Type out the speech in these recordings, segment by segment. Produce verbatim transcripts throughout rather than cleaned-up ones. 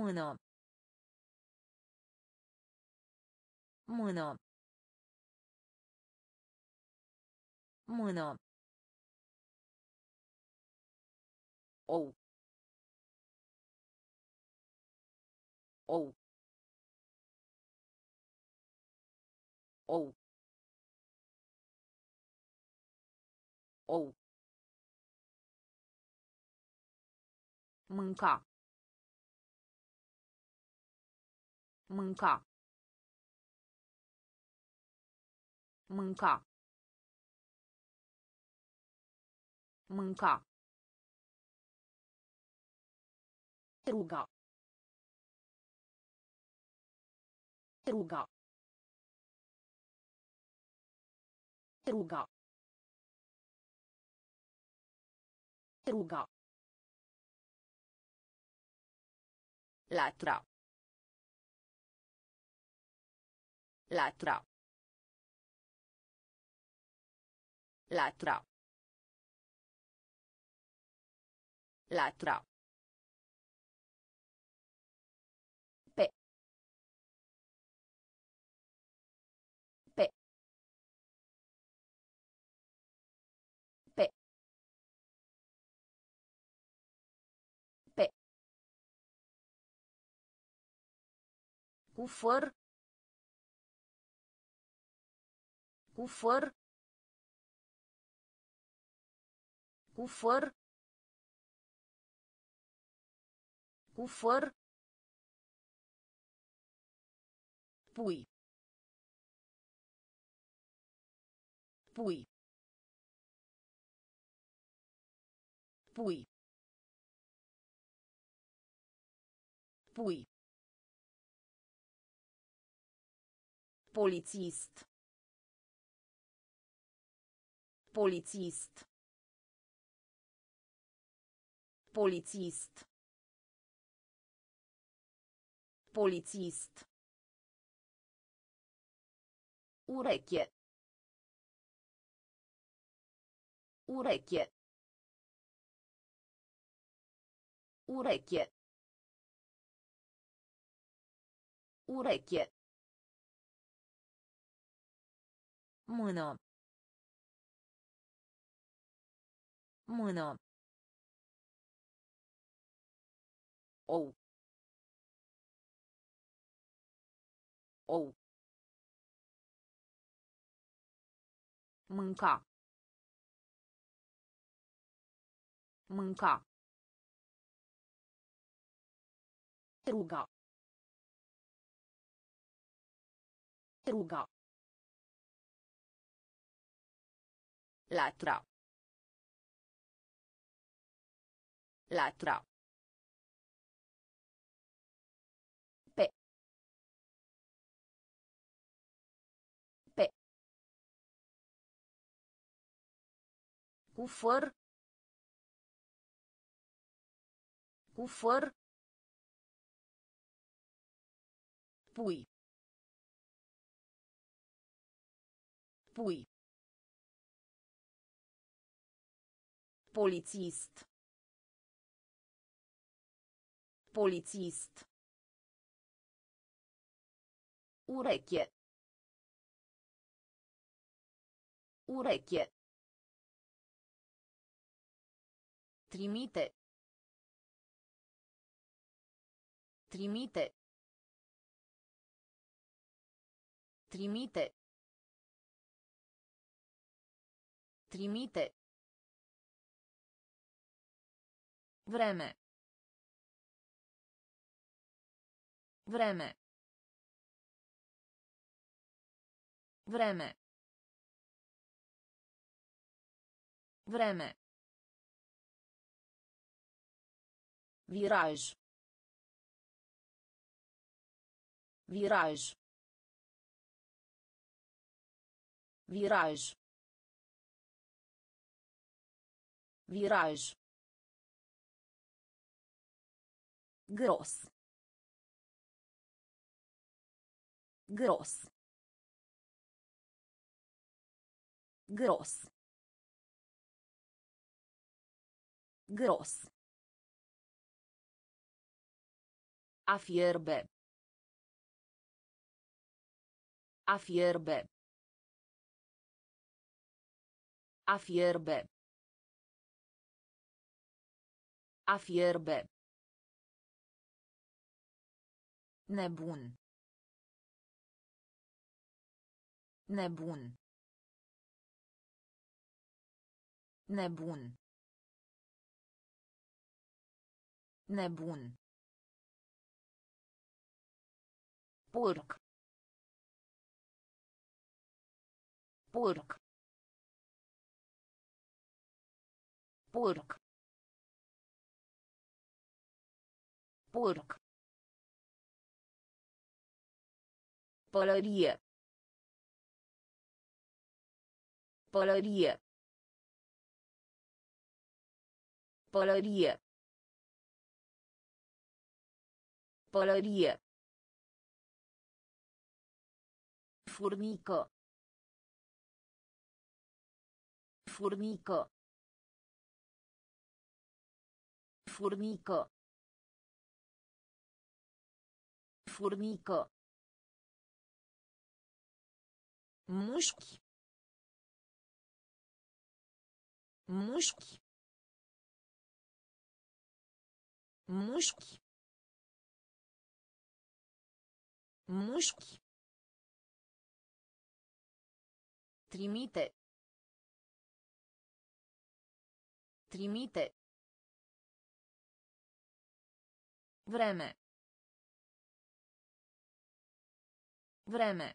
Mână. Mână. Mână. Ou. Ou. Ou. Ou. Mânca. Mânca. Mânca. Mânca. Ruga. Ruga. Ruga. Ruga. Latra. Latra. Latra. Latra. Pe. Pe. Pe. Pe. Cu făr. Cu făr. Cu făr. Cu făr. Pui. Pui. Pui. Pui. Polițist. Polițist. Polițist. Polițist. Ureche. Ureche. Ureche. Ureche. Mână. Mână. Ou. Ou. Mânca. Mânca. Ruga. Ruga. Latra. Latra. Pe. Pe. Cu făr. Cu făr. Pui. Pui. Polițist. Polițist. Ureche. Ureche. Trimite. Trimite. Trimite. Trimite. Vreme. Vreme. Vreme. Vreme. Viraj. Viraj. Viraj. Viraj. Gros. Gros. Gros. Gros. A fierbe. A fierbe. A fierbe. A fierbe. Nebun. Nebun. Nebun. Nebun. Porc. Porc. Porc. Porc. Pălărie. Pălărie. Pălărie. Pălărie. Furnică. Furnică. Furnică. Furnică. Mușchi. Mușchi. Mușchi. Mușchi. Trimite. Trimite. Vreme. Vreme.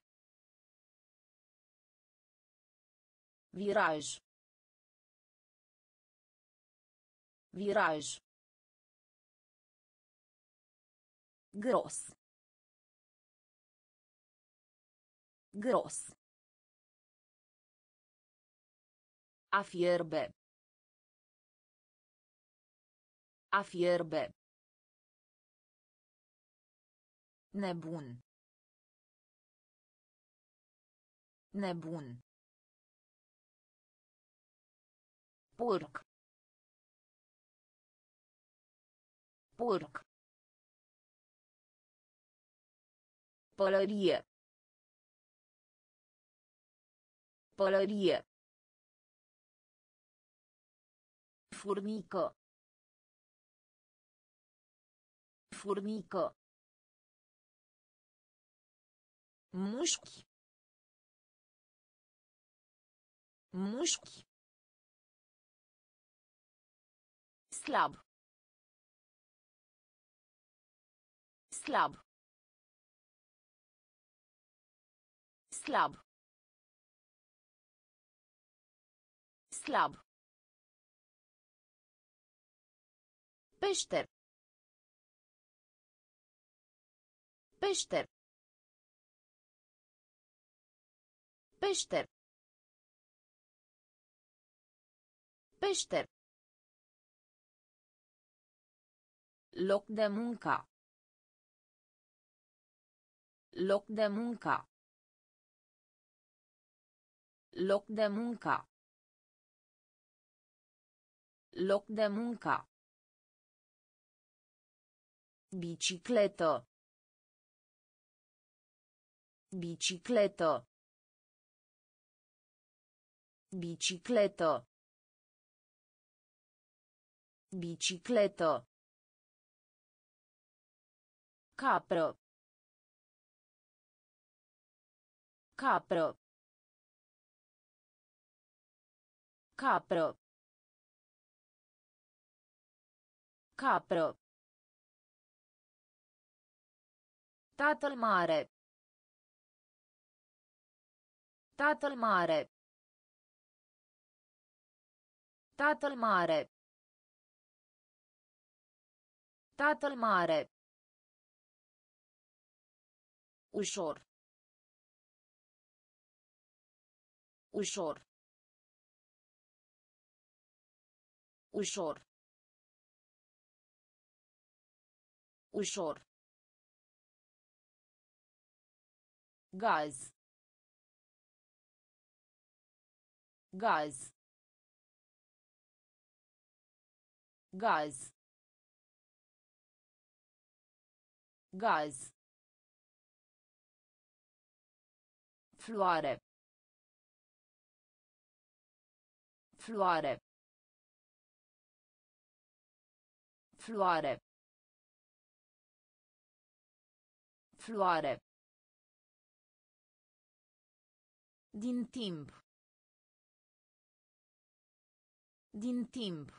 Viraj. Viraj. Gros. Gros. A fierbe. A fierbe. Nebun. Nebun. Porc. Porc. Pălărie. Pălărie. Furnică. Furnică. Mușchi. Mușchi. Slab. Slab. Slab. Slab. Peșter. Peșter. Peșter. Peșter. Loc de muncă. Loc de muncă. Loc de muncă. Loc de muncă. Bicicletă. Bicicletă. Bicicletă. Bicicletă. Capră. Capră. Capră. Capră. Tatăl mare. Tatăl mare. Tatăl mare. Tatăl mare. Ușor. Ușor. Ușor. Ușor. Gaz. Gaz. Gaz. Gaz. Floare. Floare. Floare. Floare. Din timp. Din timp.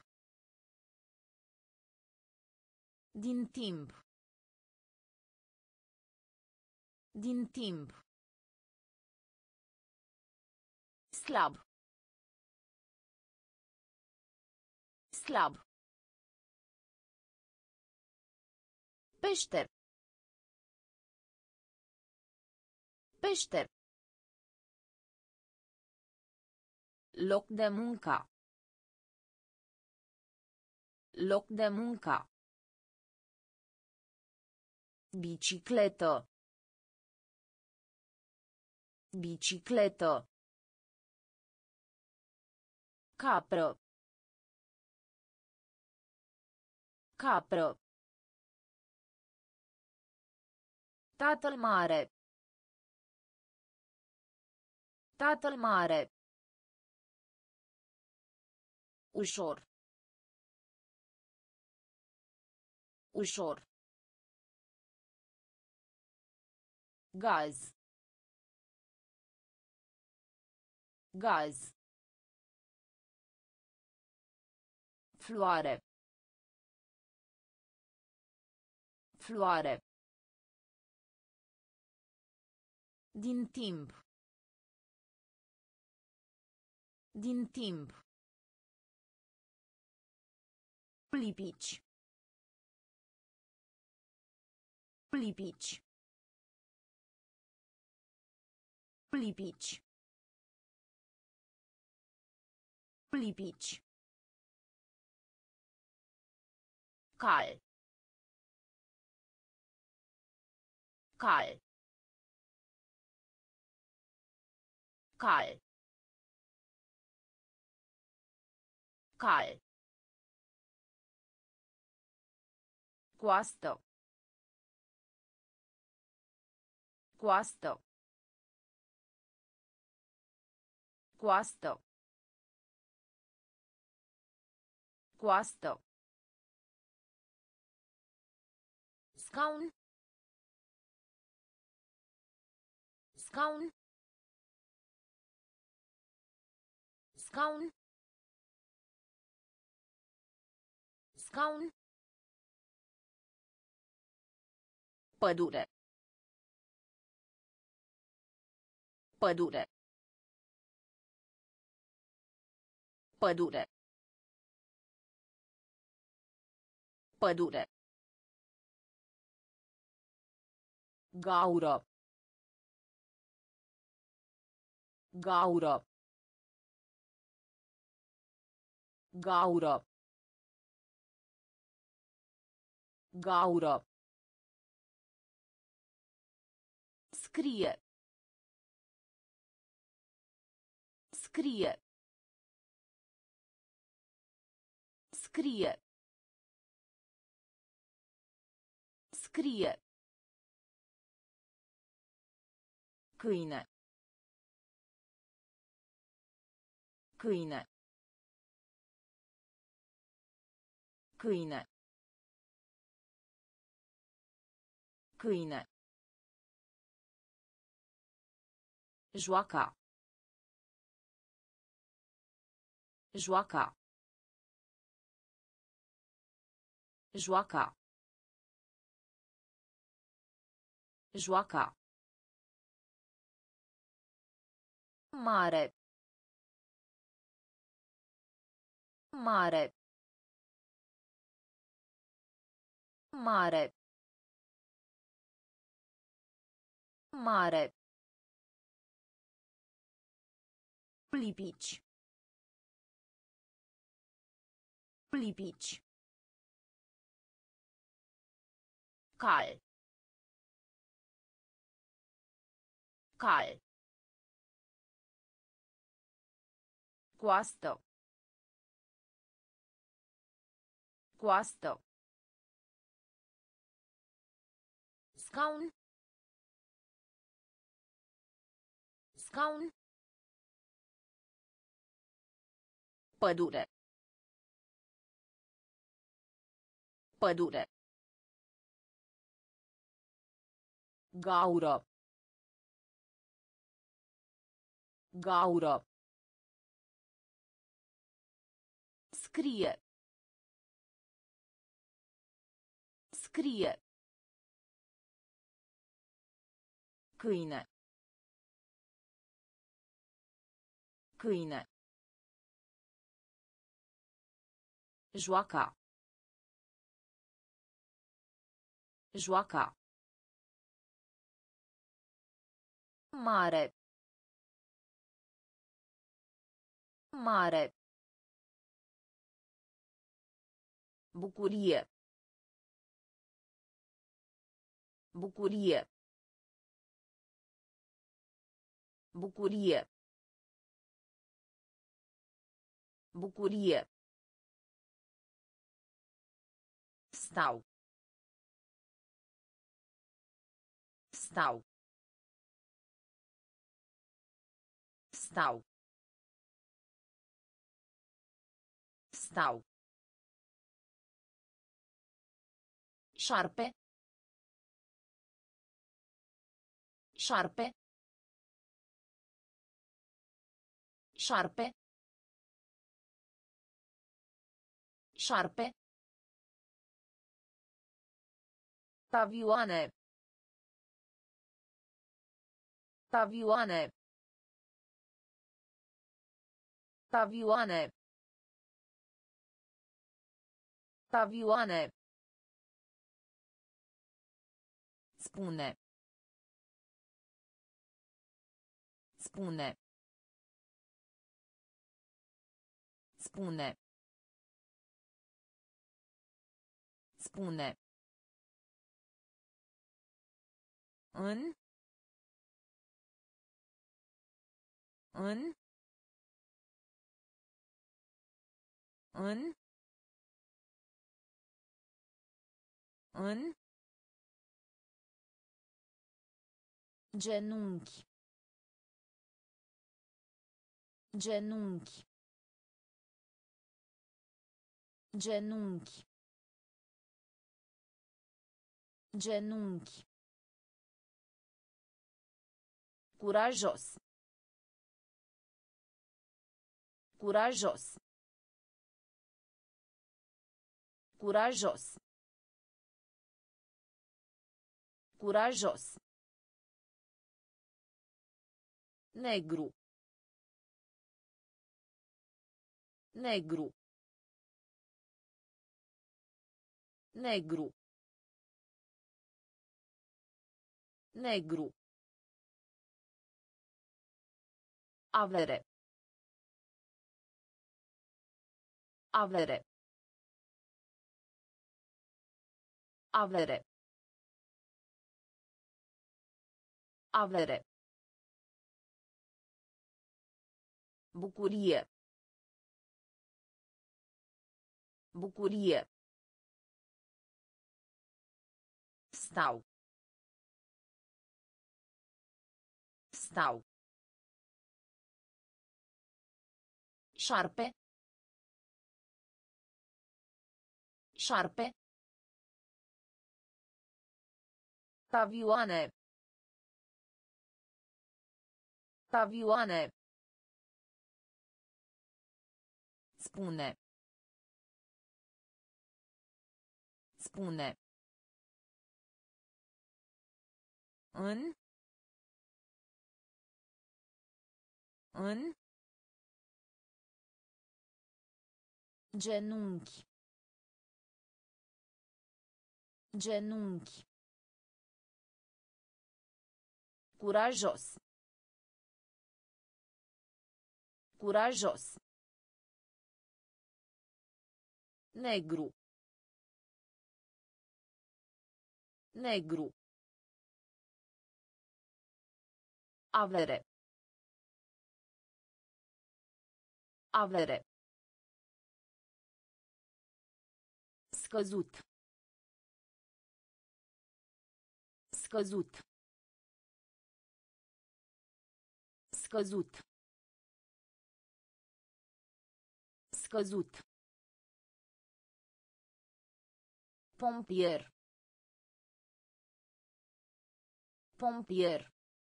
Din timp. Din timp. Slab. Slab. Peșter. Peșter. Loc de muncă. Loc de muncă. Bicicletă. Bicicletă. Capră. Capră. Tatăl mare. Tatăl mare. Ușor. Ușor. Gaz. Gaz. Floare. Floare. Din timp. Din timp. Lipici. Lipici. Lipici. Lipici. Cal. Cal. Cal. Cal. Coastă. Coastă. Coastă. Coastă. Scaun. Scaun. Scaun. Scaun. Pădure. Pădure. Pădure. Pădure. Gaură. Gaură. Gaură. Gaură. Scrie. Scrie. Scrie. Scrie. Câine. Câine. Câine. Câine. Joaca. Joaca. Joaca. Joaca. Mare. Mare. Mare. Mare. Lipici. Lipici. Cal. Cal. Coastă. Coastă. Scaun. Scaun. Pădure. Pădure. Gaură. Gaură. Scrie. Scrie. Câine. Câine. Joaca. Joaca. Mare. Mare. Bucurie. Bucurie. Bucurie. Bucurie. Stau. Stau. Stau. Stau. Șarpe. Șarpe. Șarpe. Șarpe. Tavioane. Tavioane. Tavioane. Tavioane. Spune. Spune. Spune. Spune. În. În. În. În. Genunchi. Genunchi. Genunchi. Genunchi. Curajos. Curajos. Curajos. Curajos. Negru. Negru. Negru. Negru. Avere. Avere. Avere. Avere. Bucurie. Bucurie. Stau. Stau. Șarpe. Șarpe. Tavioane. Tavioane. Spune. Spune. În. În. Genunchi. Genunchi. Curajos. Curajos. Negru. Negru. Avere. Avere. Scăzut. Scăzut. Scăzut. Scăzut. Pompier. Pompier.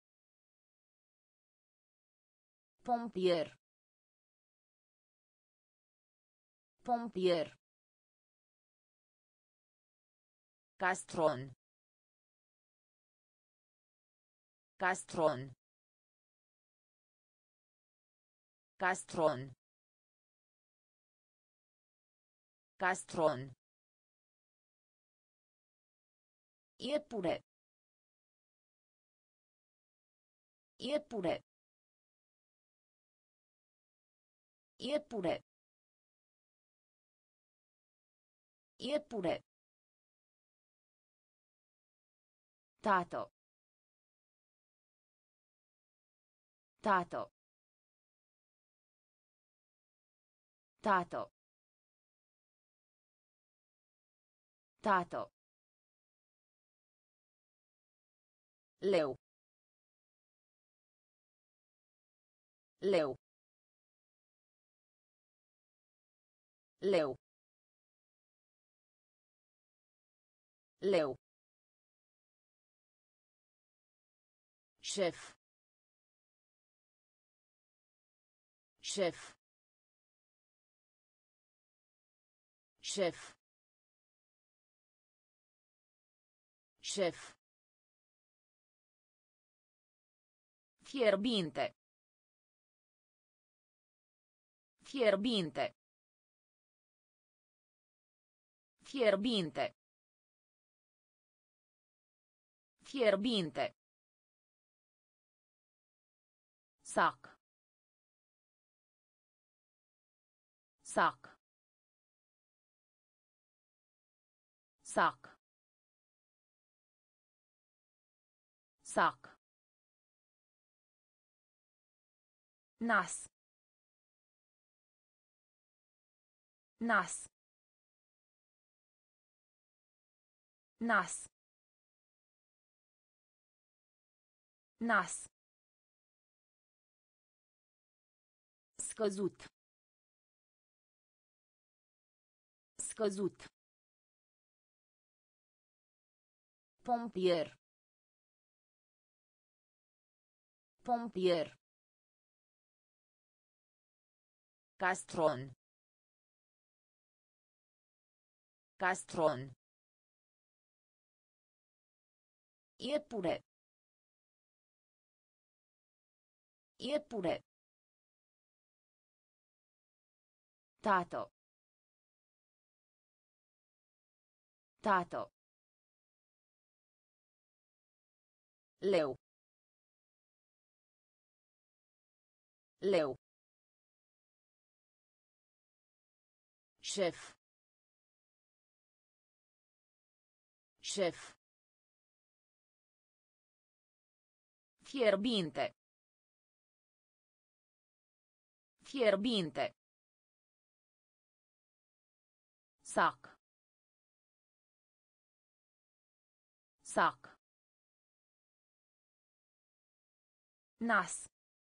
Pompier. Pompier. Castron. Castron. Castron. Castron. Iepure. Iepure. Iepure. Iepure. Tato. Tato. Tato. Tato. Leu. Leu. Leu. Leu. Șef. Șef. Șef. Șef. Fierbinte. Fierbinte. Fierbinte. Fierbinte. Sac. Sac. Sac. Sac. Nas. Nas. Nas. Nas. Scăzut. Scăzut. Pompier. Pompier. Castron. Castron. Iepure. Iepure. Tato. Tato. Leu. Leu. Șef. Șef. Fierbinte. Fierbinte. Sac. Sac. Nas.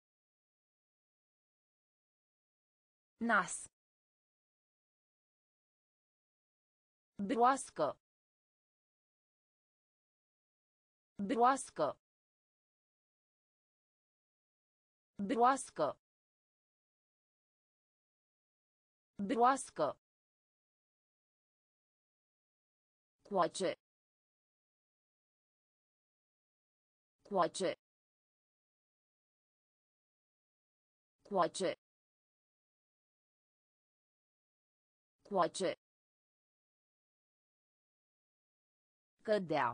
Nas. Broască. Broască. Broască. Broască. Coace. Coace. Coace. Coace. Cădea.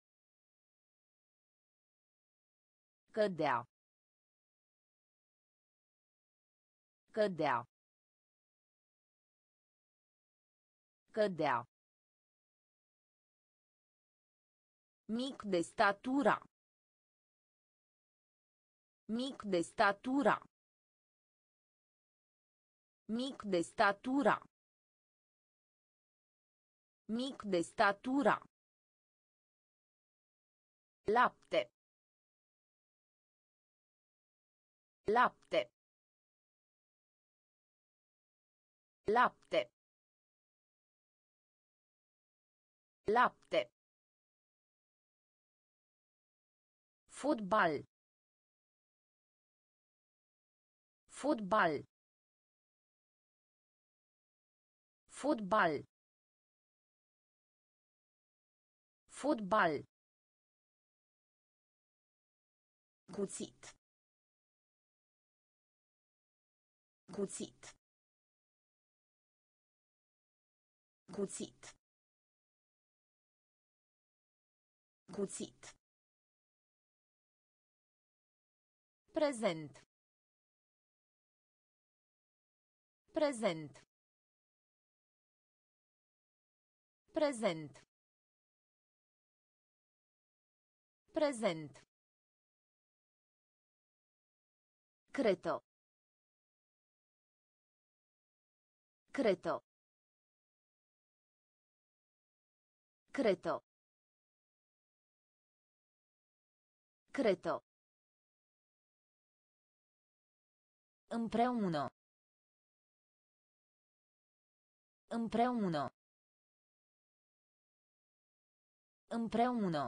Cădea. Cădea. Cădea. Mic de statura. Mic de statura. Mic de statura. Mic de statura. Lapte. Lapte. Lapte. Lapte. Fotbal. Fotbal. Fotbal. Fotbal. Cuțit. Cuțit. Cuțit. Cuțit. Prezent. Prezent. Prezent. Prezent. Creto. Creto. Creto. Creto. Împreună. Împreună. Împreună.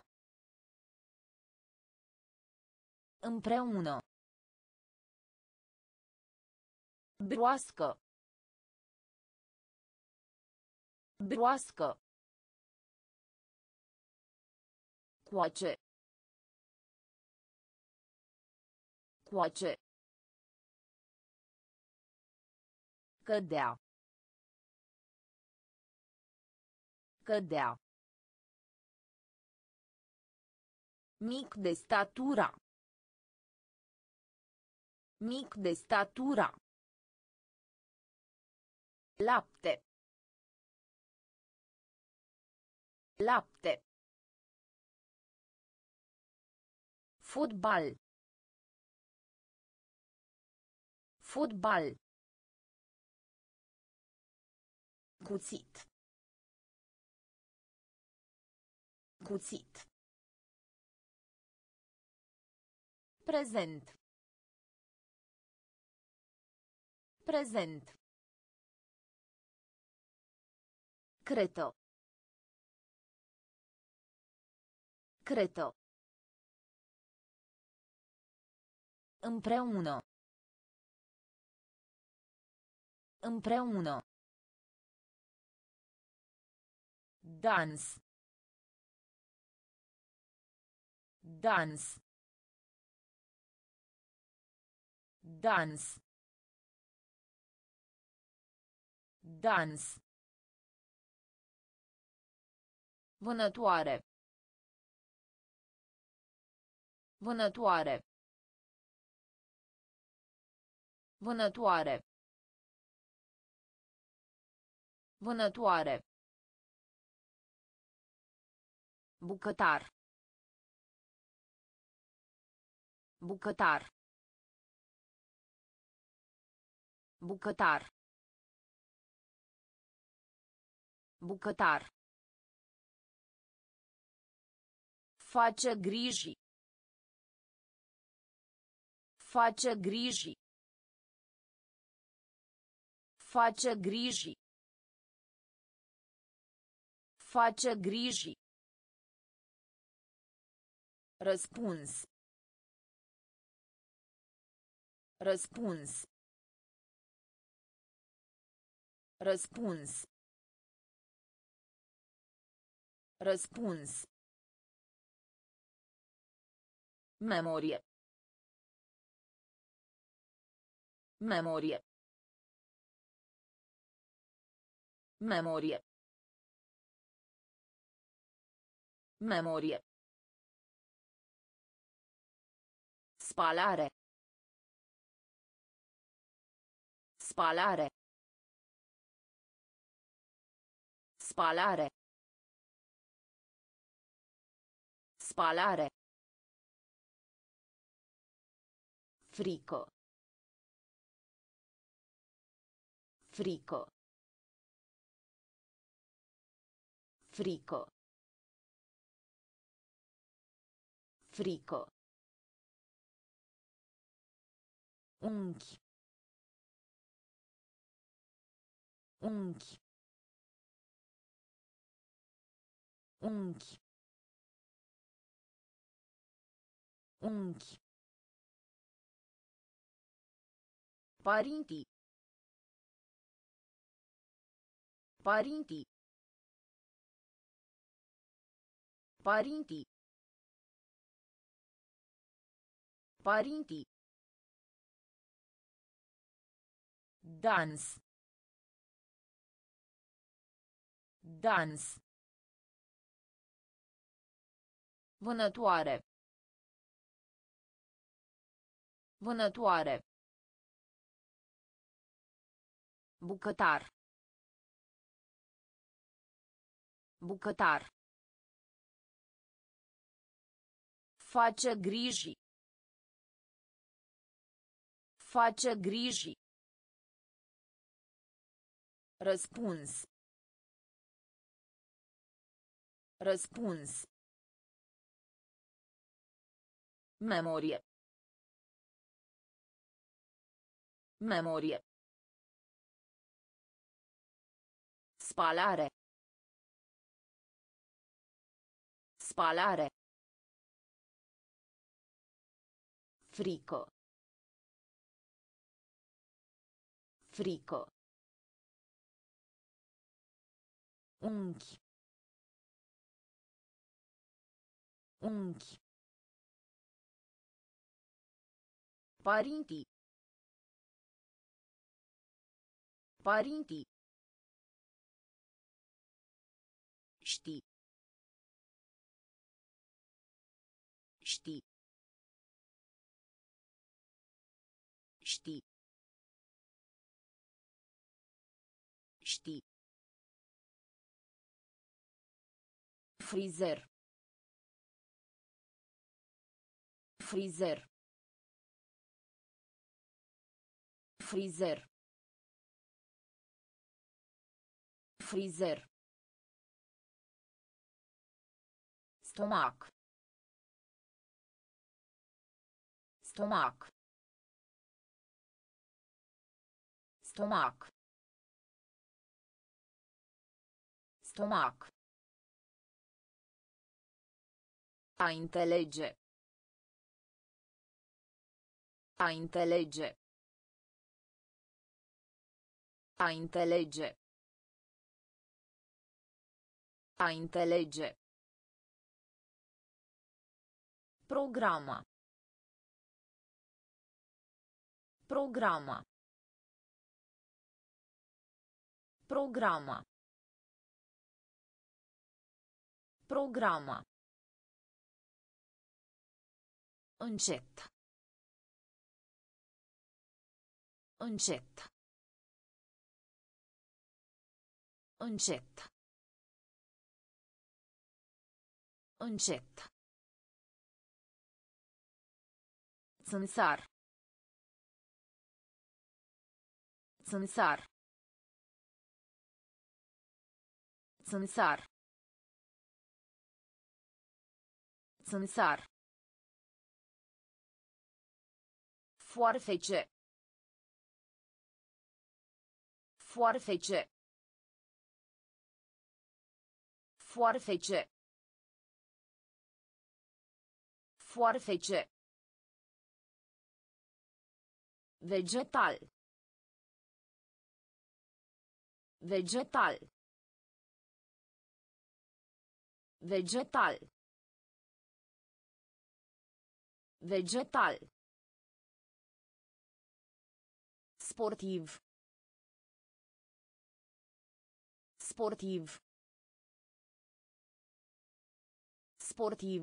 Împreună. Broască. Broască. Coace. Coace. Cădea. Cădea. Mic de statura. Mic de statura. Lapte. Lapte. Fotbal. Fotbal. Cuțit. Cuțit. Prezent. Prezent. Creto. Creto. Împreună. Împreună. Dans. Dans. Dans. Dans. Vânătoare. Vânătoare. Vânătoare. Vânătoare. Bucătar. Bucătar. Bucătar. Bucătar. Face griji. Face griji. Face griji. Face griji. Răspuns. Răspuns. Răspuns. Răspuns. Memorie. Memorie. Memorie. Memorie. Spalare. Spalare. Spalare. Spalare. Frico. Frico. Frico. Frico. Unchi. Unchi. Unchi. Unchi. Părinții. Părinții. Părinții. Părinții. Dans. Dans. Vânătoare. Vânătoare. Bucătar. Bucătar. Face griji. Face griji. Răspuns. Răspuns. Memorie. Memorie. Spalare. Spalare. Frico. Frico. Unchi. Unchi. Părinții. Părinții. Știi. Știi. Știi. Știi. Frizer. Frizer. Frizer. Frizer. Stomac. Stomac. Stomac. Stomac. A înțelege. A înțelege. A înțelege. A înțelege. Programa. Programa. Programa. Programa. Încet. Încet. Încet. Încet. Țânțar. Țânțar. Țânțar. Țânțar. Foarfece. Foarfece. Foarfece. Foarfece. Vegetal. Vegetal. Vegetal. Vegetal. Sportiv. Sportiv. Sportiv.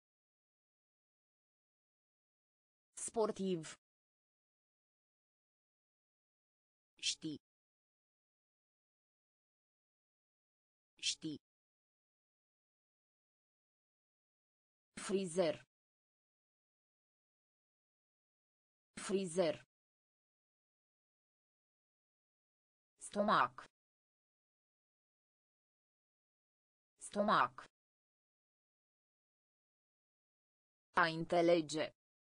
Sportiv. Știi. Știi. Frizer. Frizer. Stomac. Stomac. A înțelege.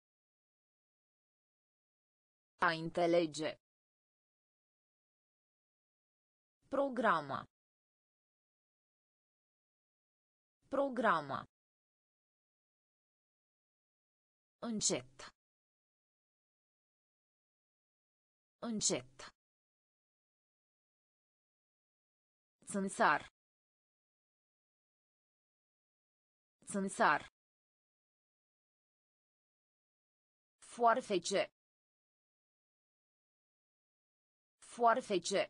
A înțelege. Programa. Programa. Încet. Încet. Țânțar. Țânțar. Foarfece. Foarfece.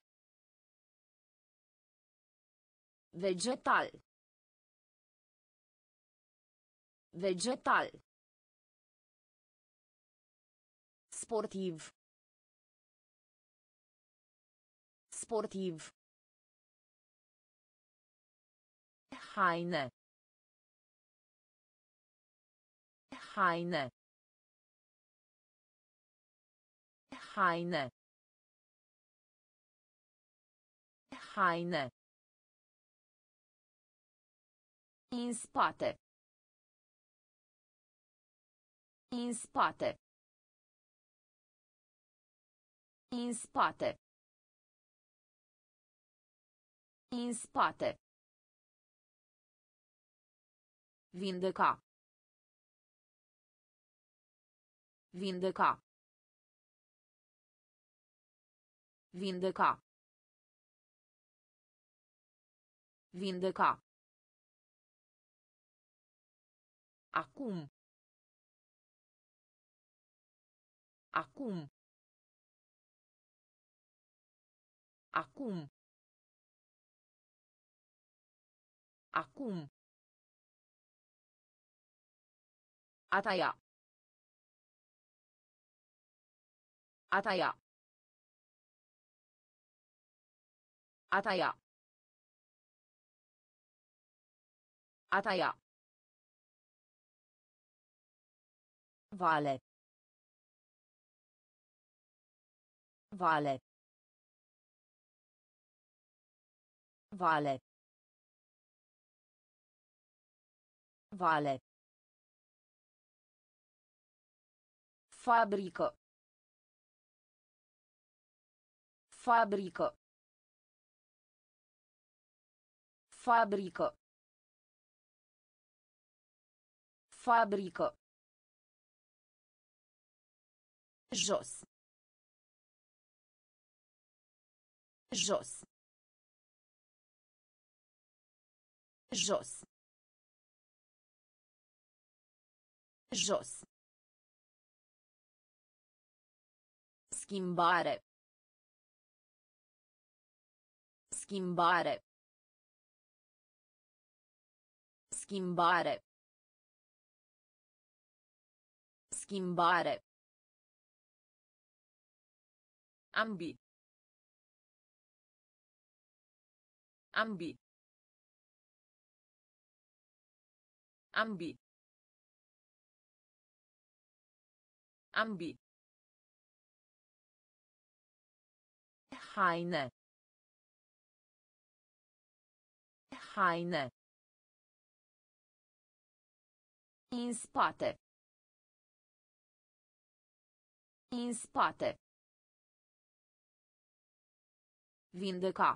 Vegetal. Vegetal. Sportiv. Sportiv. Haine. Haine. Haine. Haine. În spate. În spate. În spate. În spate. Vindeca. Vindeca. Vindeca. Vindeca. Acum. Acum. Acum. Acum. A taia. A taia. A taia. A taia. Vale. Vale. Vale. Vale. Fabrică. Fabrică. Fabrică. Fabrică. Jos. Jos. Jos. Jos. Schimbare. Schimbare. Schimbare. Schimbare. Ambi. Ambi. Ambi. Ambi. Haine. Haine. În spate. În spate. Vindeca.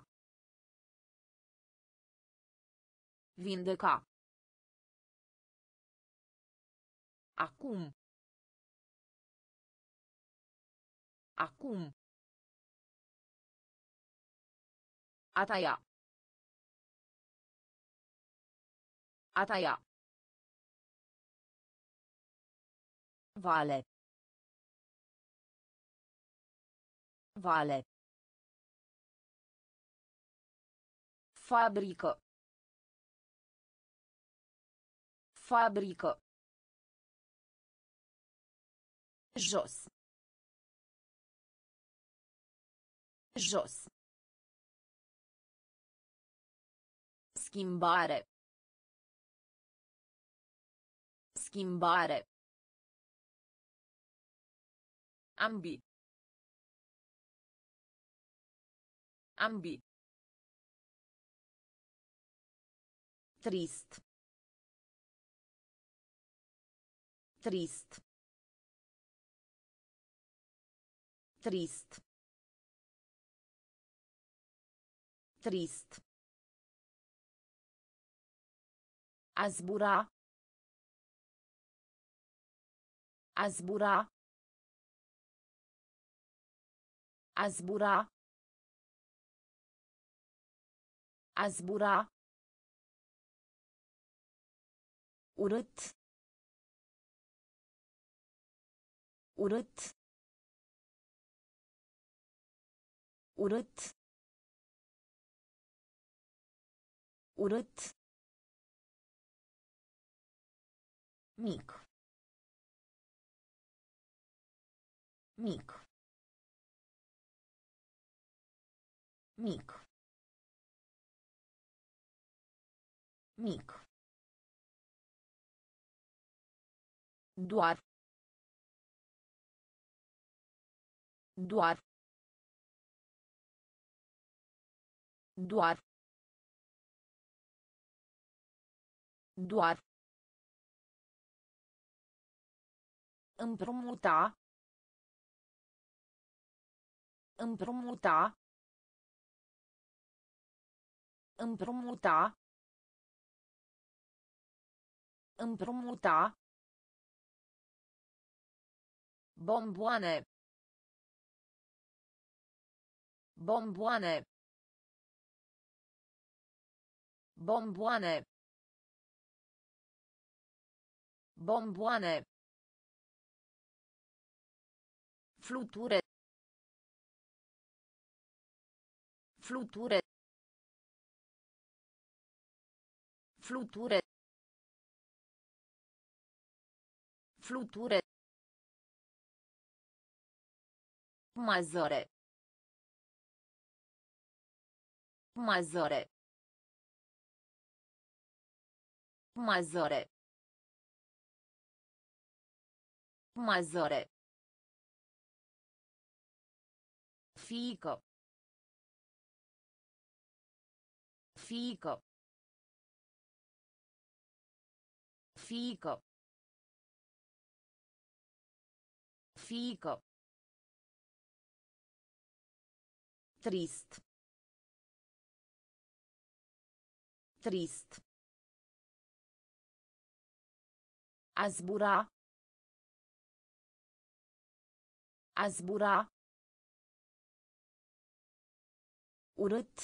Vindeca. Acum. Acum. A taia. A taia. Vale. Vale. Fabrică. Fabrică. Jos. Jos. Schimbare. Schimbare. Ambi. Ambi. Trist. Trist. Trist. Trist. A zbura. A zbura. A zbura. A zbura. Urât. Urât. Urât. Urât. Mic. Mic. Mic. Mic. Doar. Doar. Doar. Doar. Împrumuta. Împrumuta. Împrumuta. Împrumuta. Bomboane. Bomboane. Bomboane. Bomboane. Fluture. Fluture. Fluture. Fluture. Mazăre. Mazăre. Mazăre. Mazăre. Fiică. Fiică. Fiică. Fiică. Trist. Trist. A zbura. A zbura. Urât.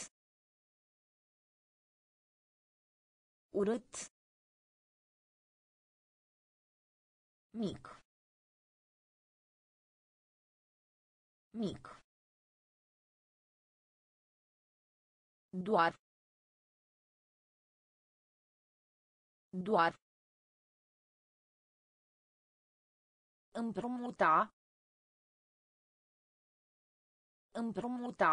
Urât. Mic. Mic. Doar. Doar. Împrumuta. Împrumuta.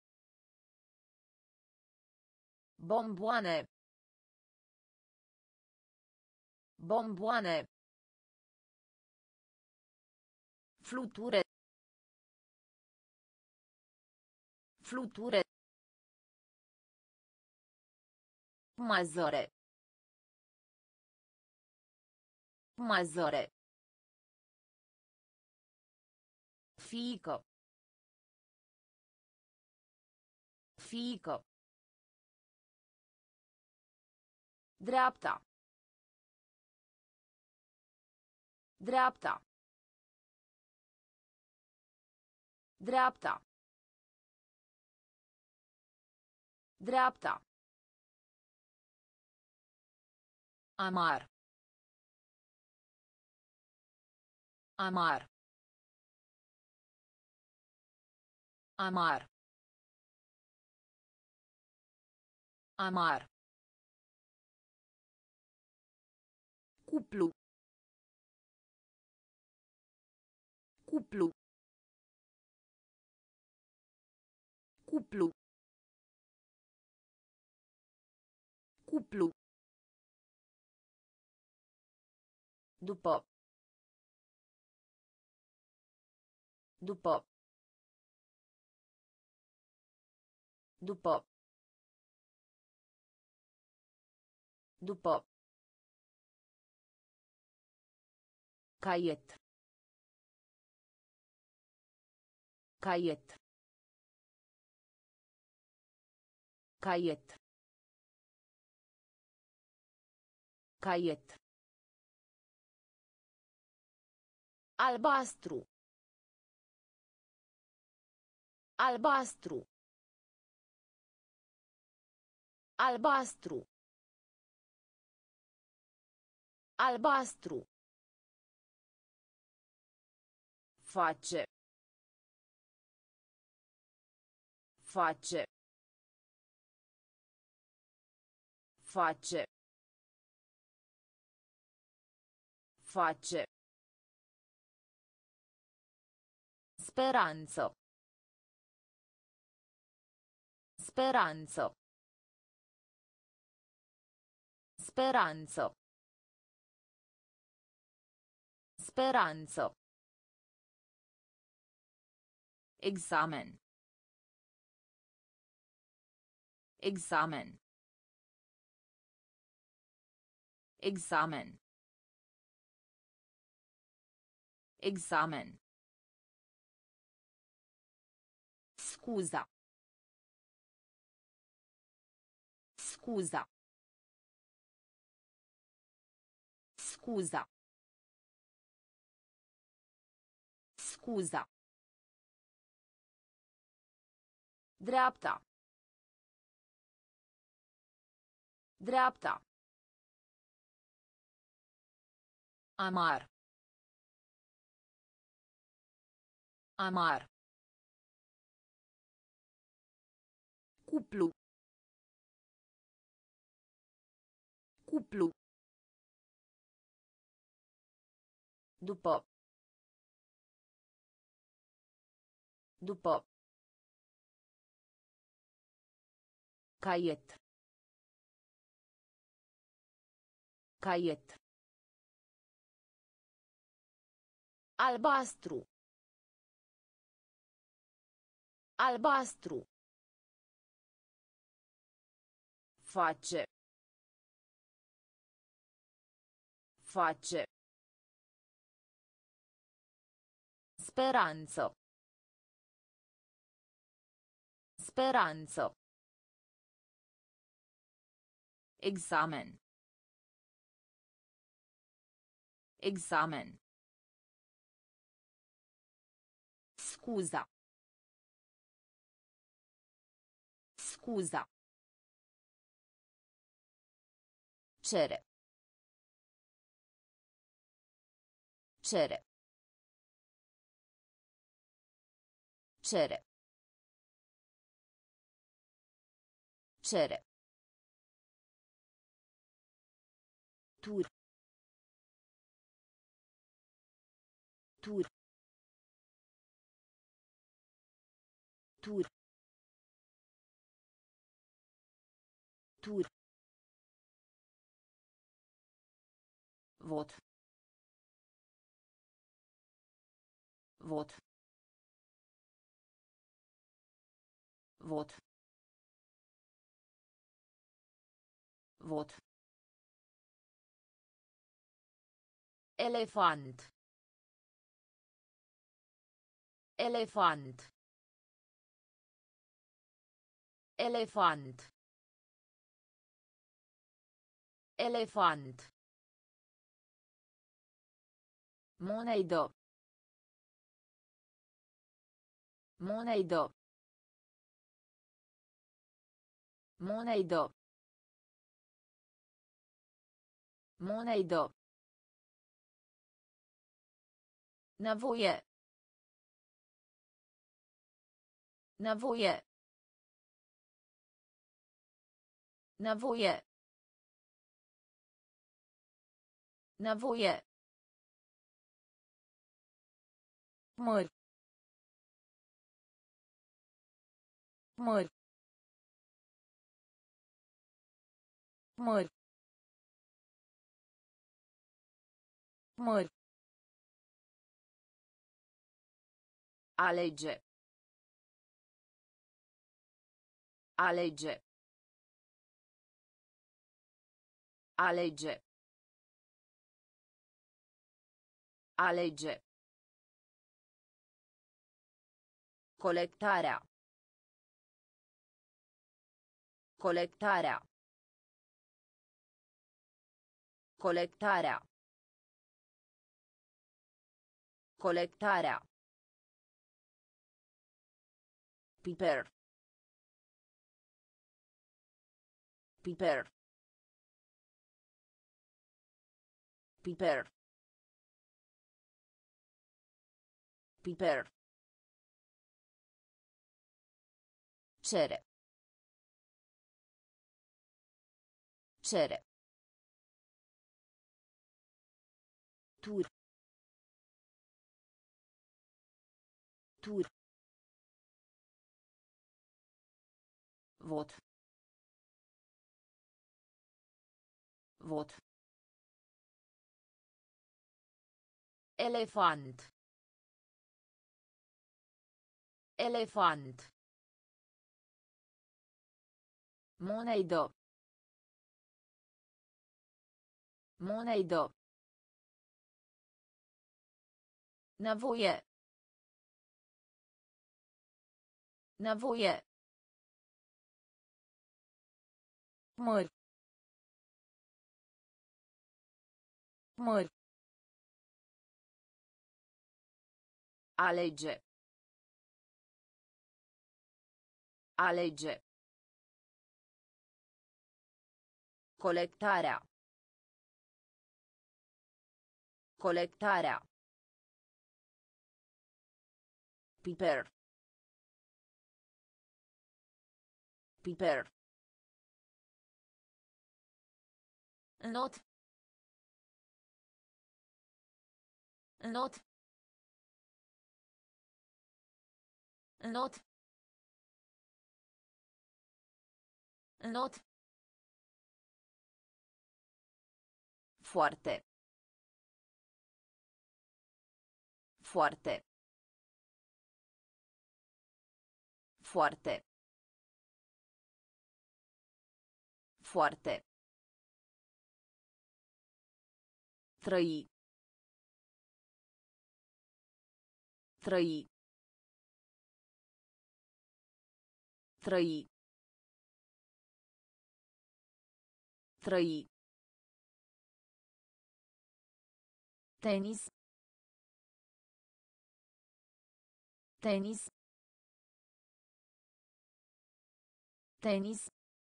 Bomboane. Bomboane. Fluture. Fluture. Mazăre. Mazăre. Fiică. Fiică. Dreapta. Dreapta. Dreapta. Dreapta. Amar. Amar. Amar. Amar. Cuplu. Cuplu. Cuplu. Cuplu. După. După. După. După. Caiet. Caiet. Caiet. Caiet. Albastru. Albastru. Albastru. Albastru. Face. Face. Face. Face. Speranță. Speranță. Speranță. Speranță. Examen. Examen. Examen. Examen. Scuza. Scuza. Scuza. Scuza. Dreapta. Dreapta. Amar. Amar. Cuplu. Cuplu. După. După. Caiet. Caiet. Albastru. Albastru. Face. Face. Speranță. Speranță. Examen. Examen. Scuza. Scuza. Cere. Cere. Cere. Cere. Tur. Tur. Tur. Tur. Vot. Vot. Vot. Vot. Elefant. Elefant. Elefant. Elefant. Monedă. Monedă. Monedă. Monedă. Nevoie. Nevoie. Nevoie. Nevoie. Mări. Mări. Mări. Mări. Alege. Alege. Alege. Alege. Colectarea. Colectarea. Colectarea. Colectarea. Piper. Piper. Piper. Piper. Cere. Cere. Tur. Tur. Vot. Vot. Elefant. Elefant. Monedă. Monedă. Nevoie. Nevoie. Măr. Măr. Alege. Alege. Colectarea. Colectarea. Piper. Piper. Not. Not. Not. Not. Foarte. Foarte. Foarte. Foarte. Trăi. Trăi. Trăi. Trăi. Tenis. Tenis. Tenis.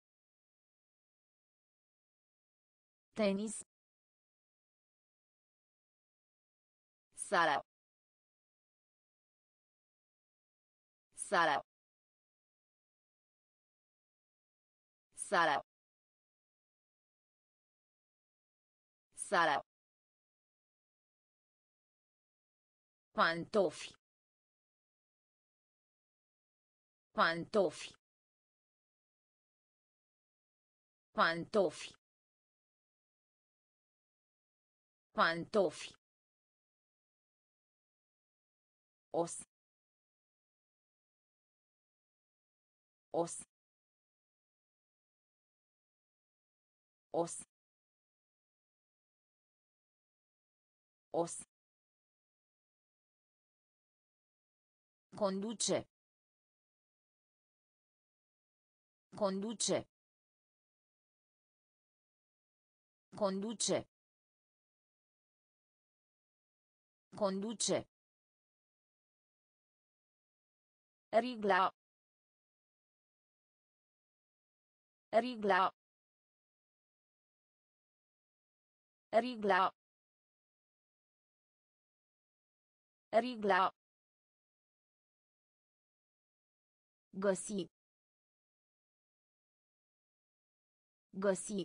Tenis. Sala. Sala. Sala. Sala. Pantofi. Pantofi. Pantofi. Pantofi. Os. Os. Os. Os. Conduce. Conduce. Conduce. Conduce. Rigla. Rigla. Rigla. Rigla. Găsi. Găsi.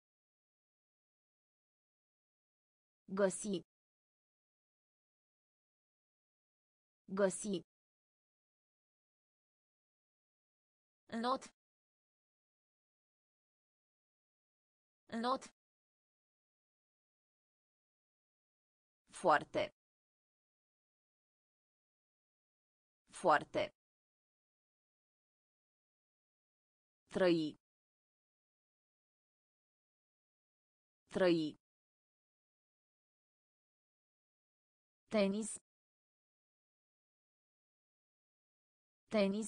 Găsi. Găsi. Not. Not. Foarte. Foarte. Trăi. Trăi. Tenis. Tenis.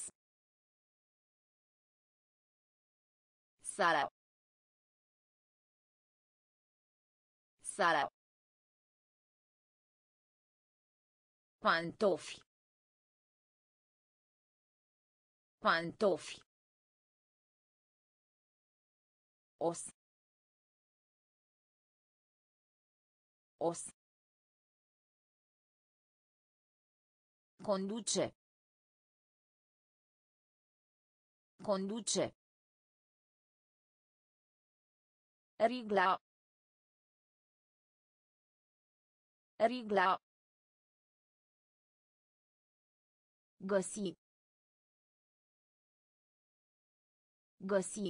Sala. Sala. Pantofi. Pantofi. Os. Os. Conduce. Conduce. Rigla. Rigla. Găsi. Găsi.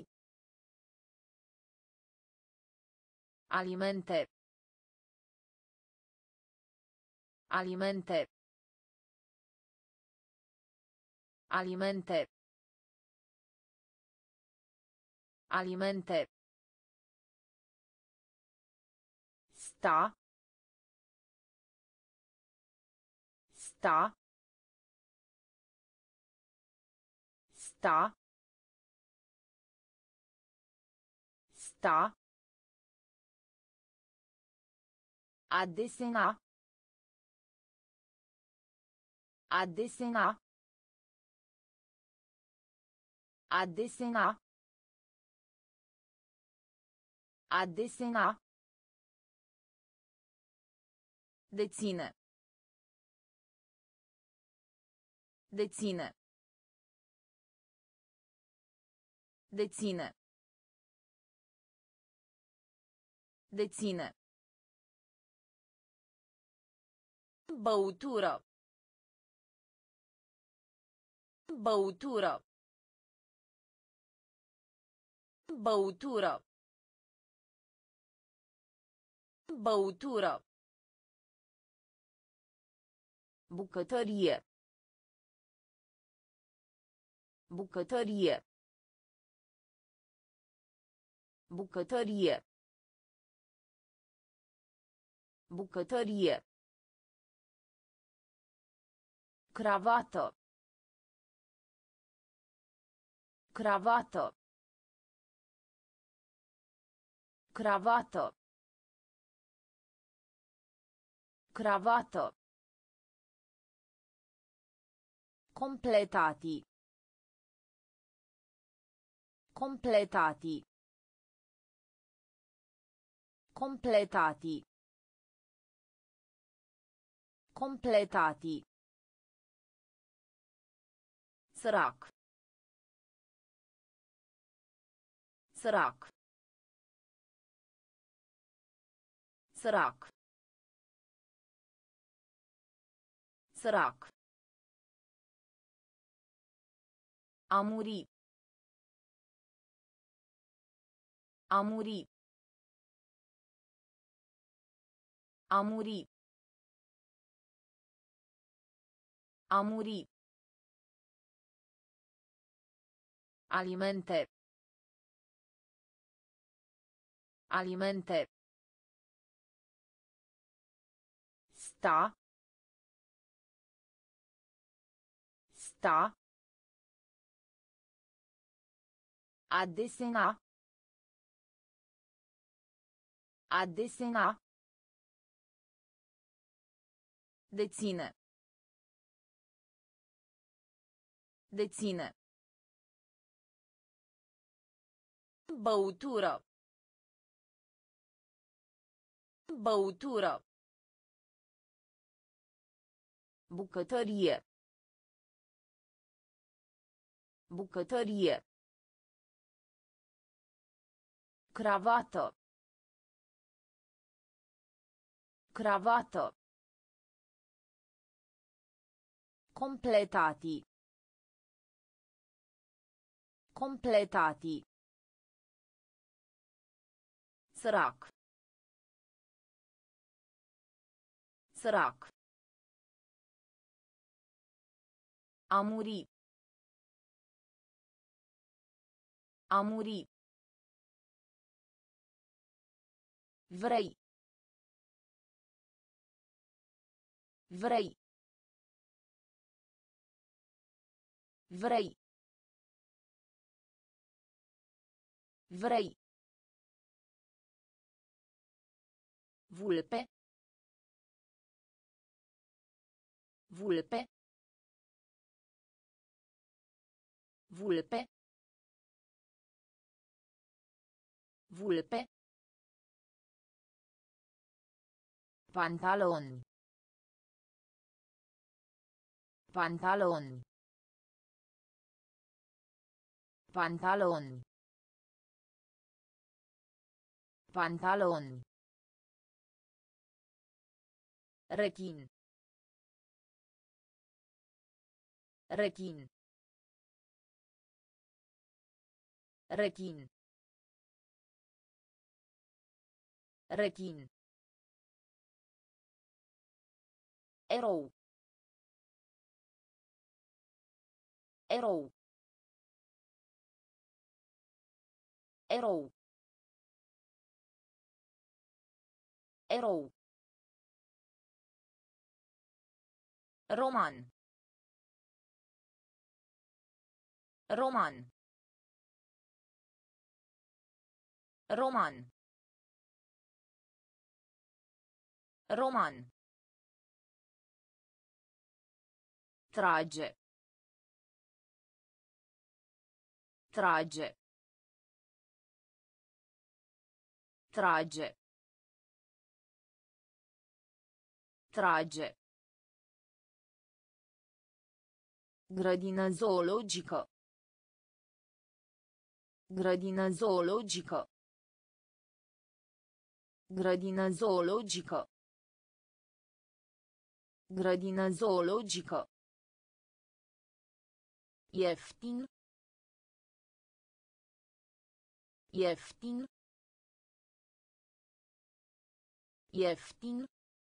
Alimente. Alimente. Alimente. Alimente. Sta. Sta. Sta. Sta. A desena. A desena. A desena. A desena. Deține. Deține. Deține. Deține. Băutură. Băutură. Băutură. Băutură. Bucătărie. Bucătărie. Bucătărie. Bucătărie. Cravată. Cravată. Cravată. Cravată. Completati. Completati. Completati. Completati. Sărac. Sărac. Sărac. Sărac. A muri. A muri. A muri. A muri. Alimente. Alimente. Sta. Sta. A desena. A desena. Deține. Deține. Băutură. Băutură. Bucătărie. Bucătărie. Cravată. Cravată. Completati. Completati. Sărac. Sărac. A muri. A muri. Vrei. Vrei. Vrei. Vrei. Vulpe. Vulpe. Vulpe. Vulpe. Pantaloni. Pantaloni. Pantaloni. Pantaloni. Rechin. Rechin. Rechin. Rechin. Erou. Erou. Erou. Erou. Roman. Roman. Roman. Roman. Trage. Trage. Trage. Trage. Grădină zoologică. Grădină zoologică. Grădină zoologică. Grădină zoologică. Ieftin. Ieftin. Ieftin.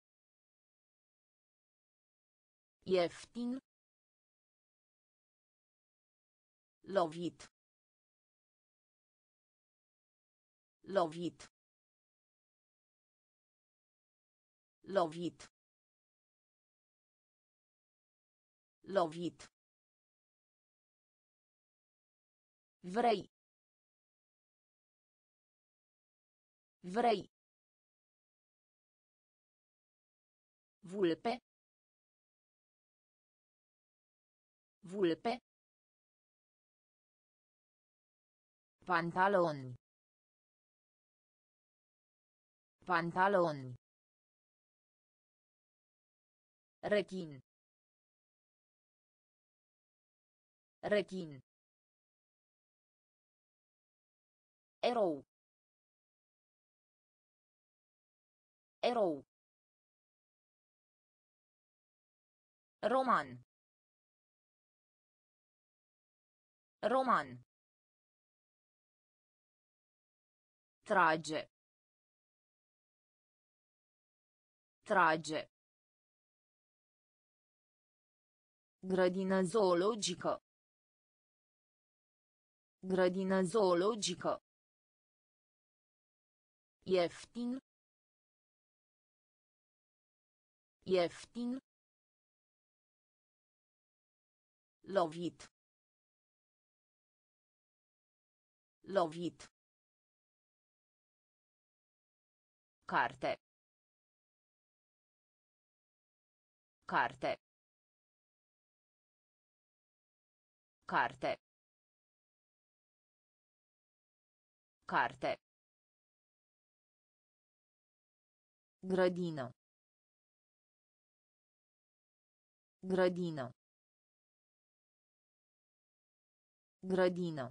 Ieftin. Lovit. Lovit. Lovit. Lovit. Vrei. Vrei. Vulpe. Vulpe. Pantaloni. Pantaloni. Rechin. Rechin. Erou. Erou. Roman. Roman. Trage. Trage. Grădină zoologică. Grădină zoologică. Ieftin. Ieftin. Lovit. Lovit. Carte. Carte. Carte. Carte. Grădină. Grădină. Grădină.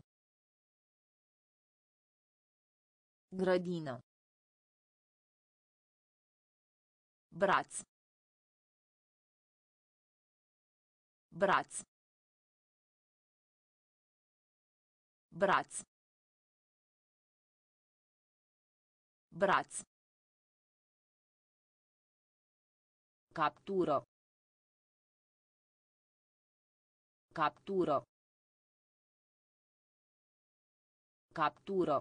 Grădină. Braț. Braț. Braț. Braț. Captură. Captură. Captură.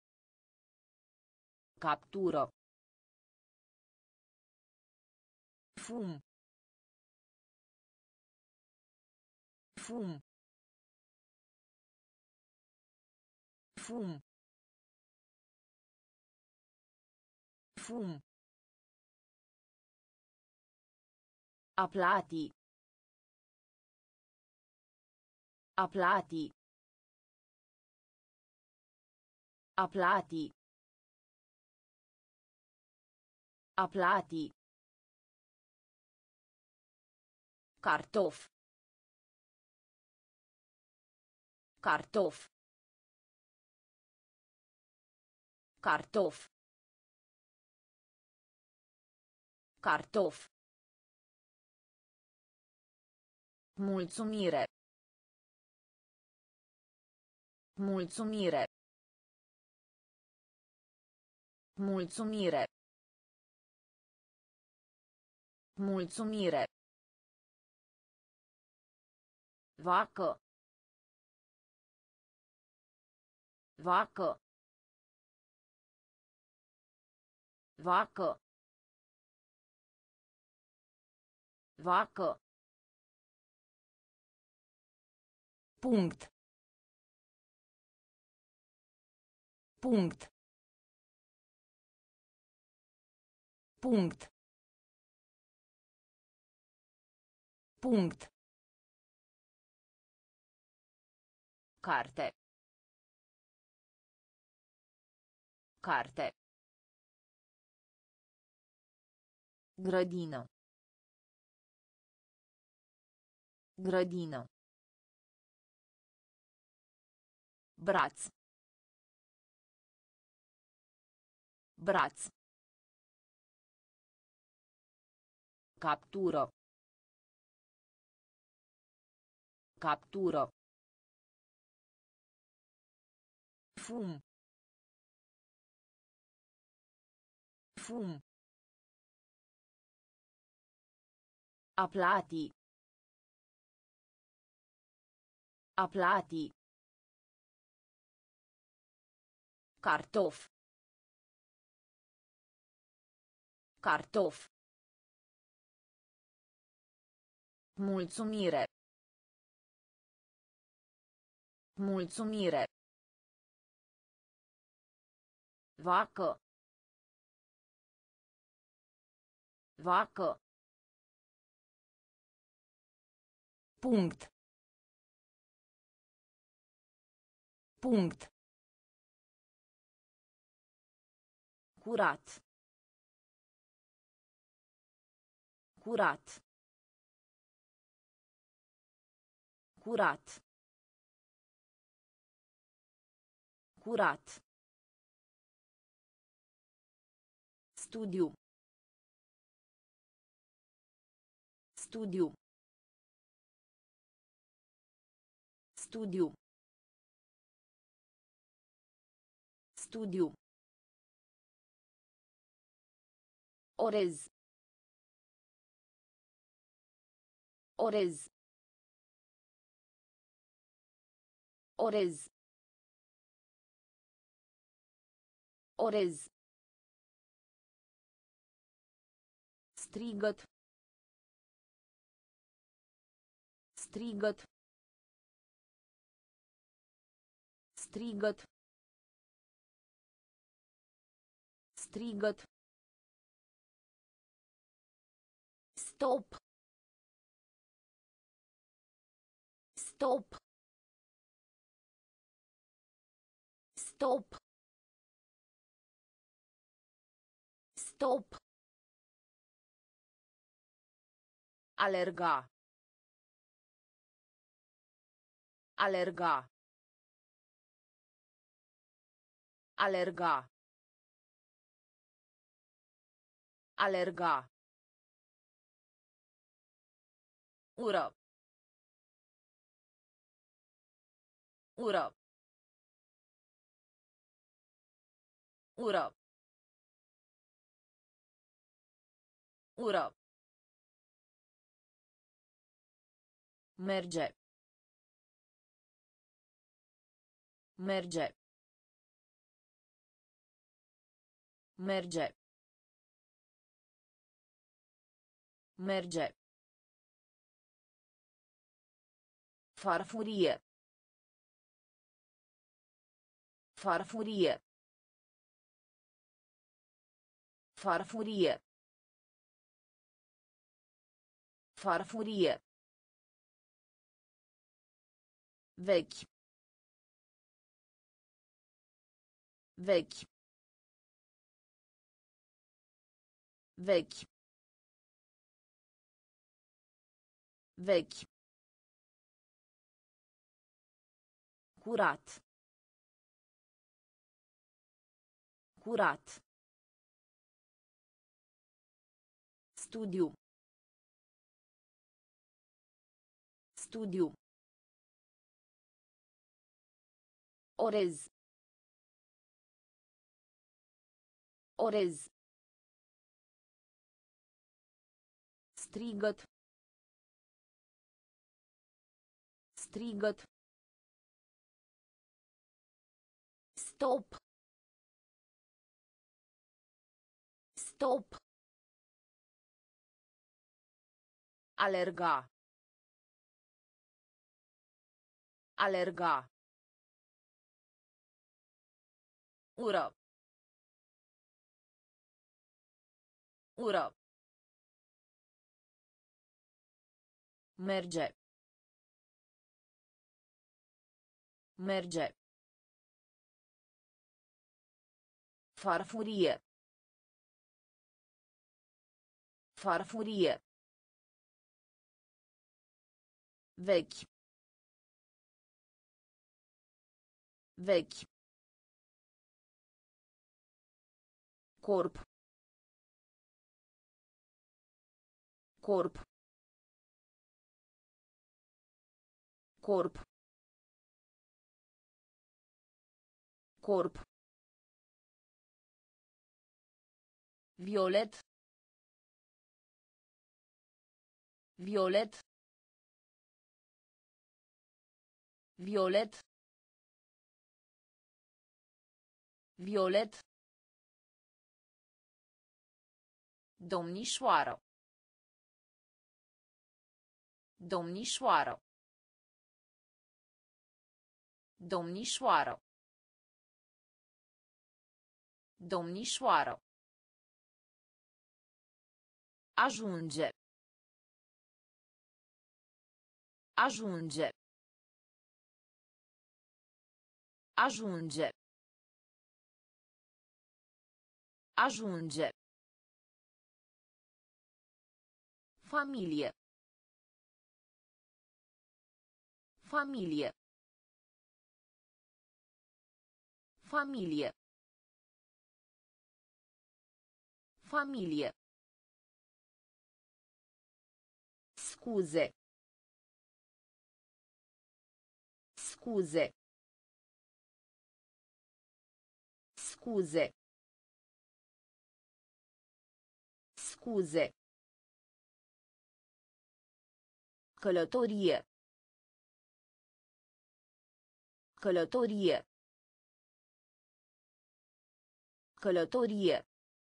Captură. Fum. Fum. Fum. Fum. A plati. A plati. A plati. A plati. Cartof. Cartof. Cartof. Cartof. Mulțumire. Mulțumire. Mulțumire. Mulțumire. Vacă. Vacă. Vacă. Vacă. Punct. Punct. Punct. Punct. Carte. Carte. Grădină. Grădină. Braț. Braț. Captură. Captură. Fum. Fum. A plati. A plati. Cartof. Cartof. Mulțumire. Mulțumire. Vacă. Vacă. Punct. Punct. Curat. Curat. Curat. Curat. Studiu. Studiu. Studiu. Studiu. Orez. Orez. Orez. Orez. Strigăt. Strigăt. Strigăt. Strigăt. Stop. Stop. Stop. Stop. Alerga. Alerga. Alerga. Alerga. Ură. Ură. Ură. Ură. Merge. Merge. Merge. Merge. Farfurie. Farfurie. Farfurie. Farfurie. Vechi. Vechi. Vechi. Vechi. Curat. Curat. Studiu. Studiu. Orez. Orez. Strigăt. Strigăt. Stop. Stop. Alerga. Alerga. Ură. Ură. Merge. Merge. Farfurie. Farfurie. Vechi. Vechi. Corp. Corp. Corp. Corp. Violet. Violet. Violet. Violet. Domnișoară. Domnișoară. Domnișoară. Domnișoară. Ajunge. Ajunge. Ajunge. Ajunge. Familie. Familie. Familie. Familie. Scuze. Scuze. Scuze. Scuze. Călătorie. Călătorie. Călătorie.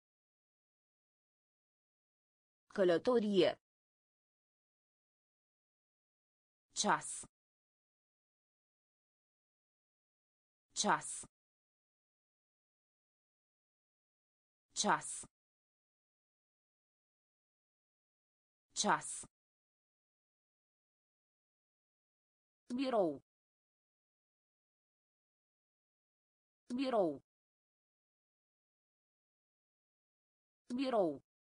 Călătorie. Ceas. Ceas. Ceas. Ceas. Birou. Birou. Birou.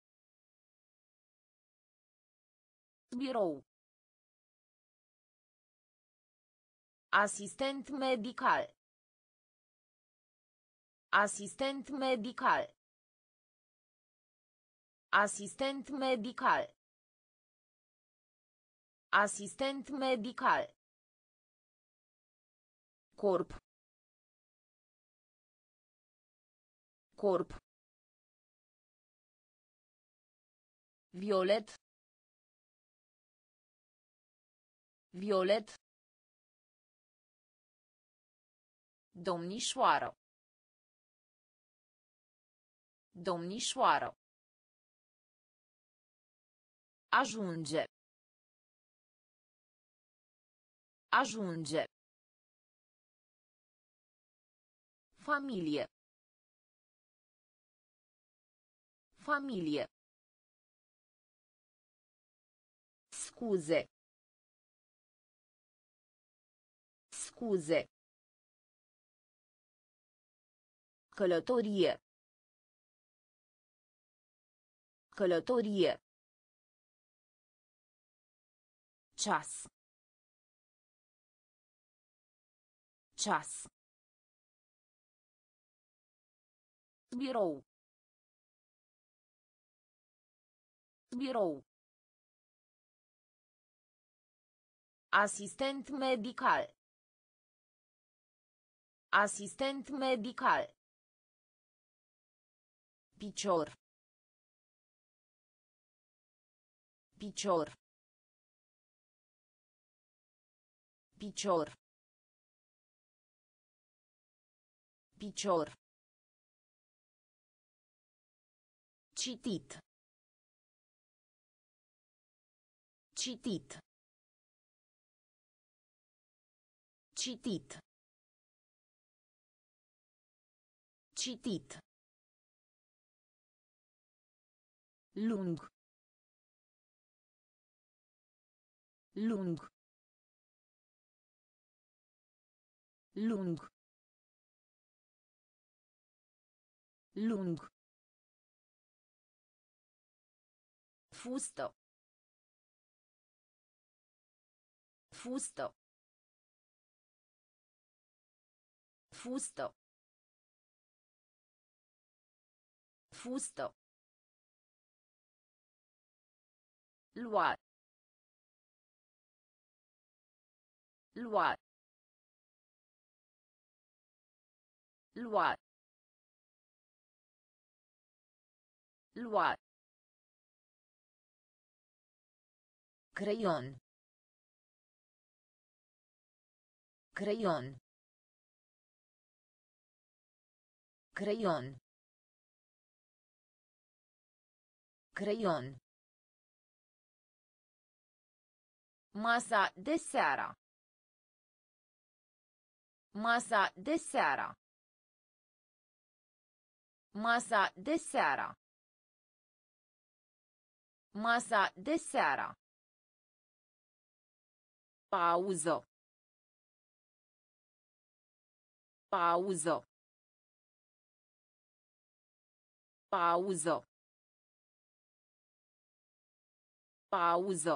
Birou. Asistent medical. Asistent medical. Asistent medical. Asistent medical. Corp. Corp. Violet. Violet. Domnișoară. Domnișoară. Ajunge. Ajunge. Familie. Familie. Scuze. Scuze. Călătorie. Călătorie. Ceas. Ceas. Birou. Birou. Asistent medical. Asistent medical. Picior. Picior. Picior. Picior. Citit. Citit. Citit. Citit. Lung. Lung. Lung. Lung. Fustă. Fustă. Fustă. Fustă. Lua. Lua. Lua. Lua. Creion. Creion. Creion. Creion. Masa de seara. Masa de seara. Masa de seara. Masa de seara. Pauză. Pauză. Pauză. Pauză.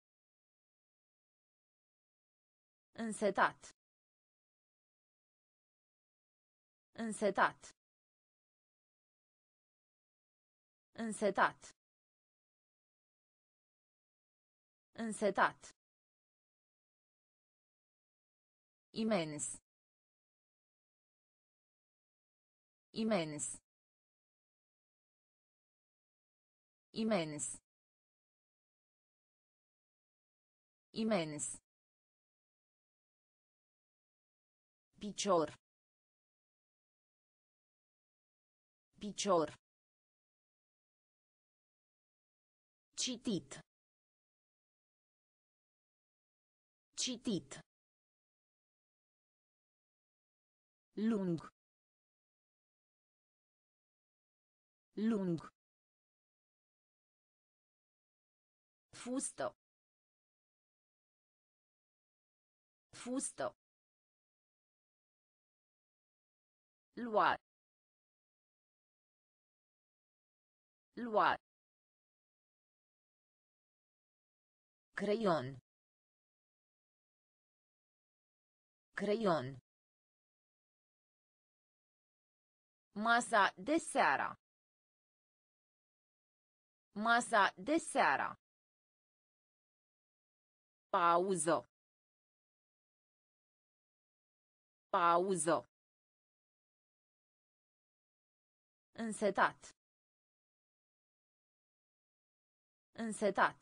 Însetat. Însetat. Însetat. Însetat. Imens. Imens. Imens. Imens. Picior. Picior. Citit. Citit. Lung. Lung. Fustă. Fustă. Lua. Lua. Creion. Creion. Masa de seara. Masa de seara. Pauză. Pauză. Însetat. Însetat.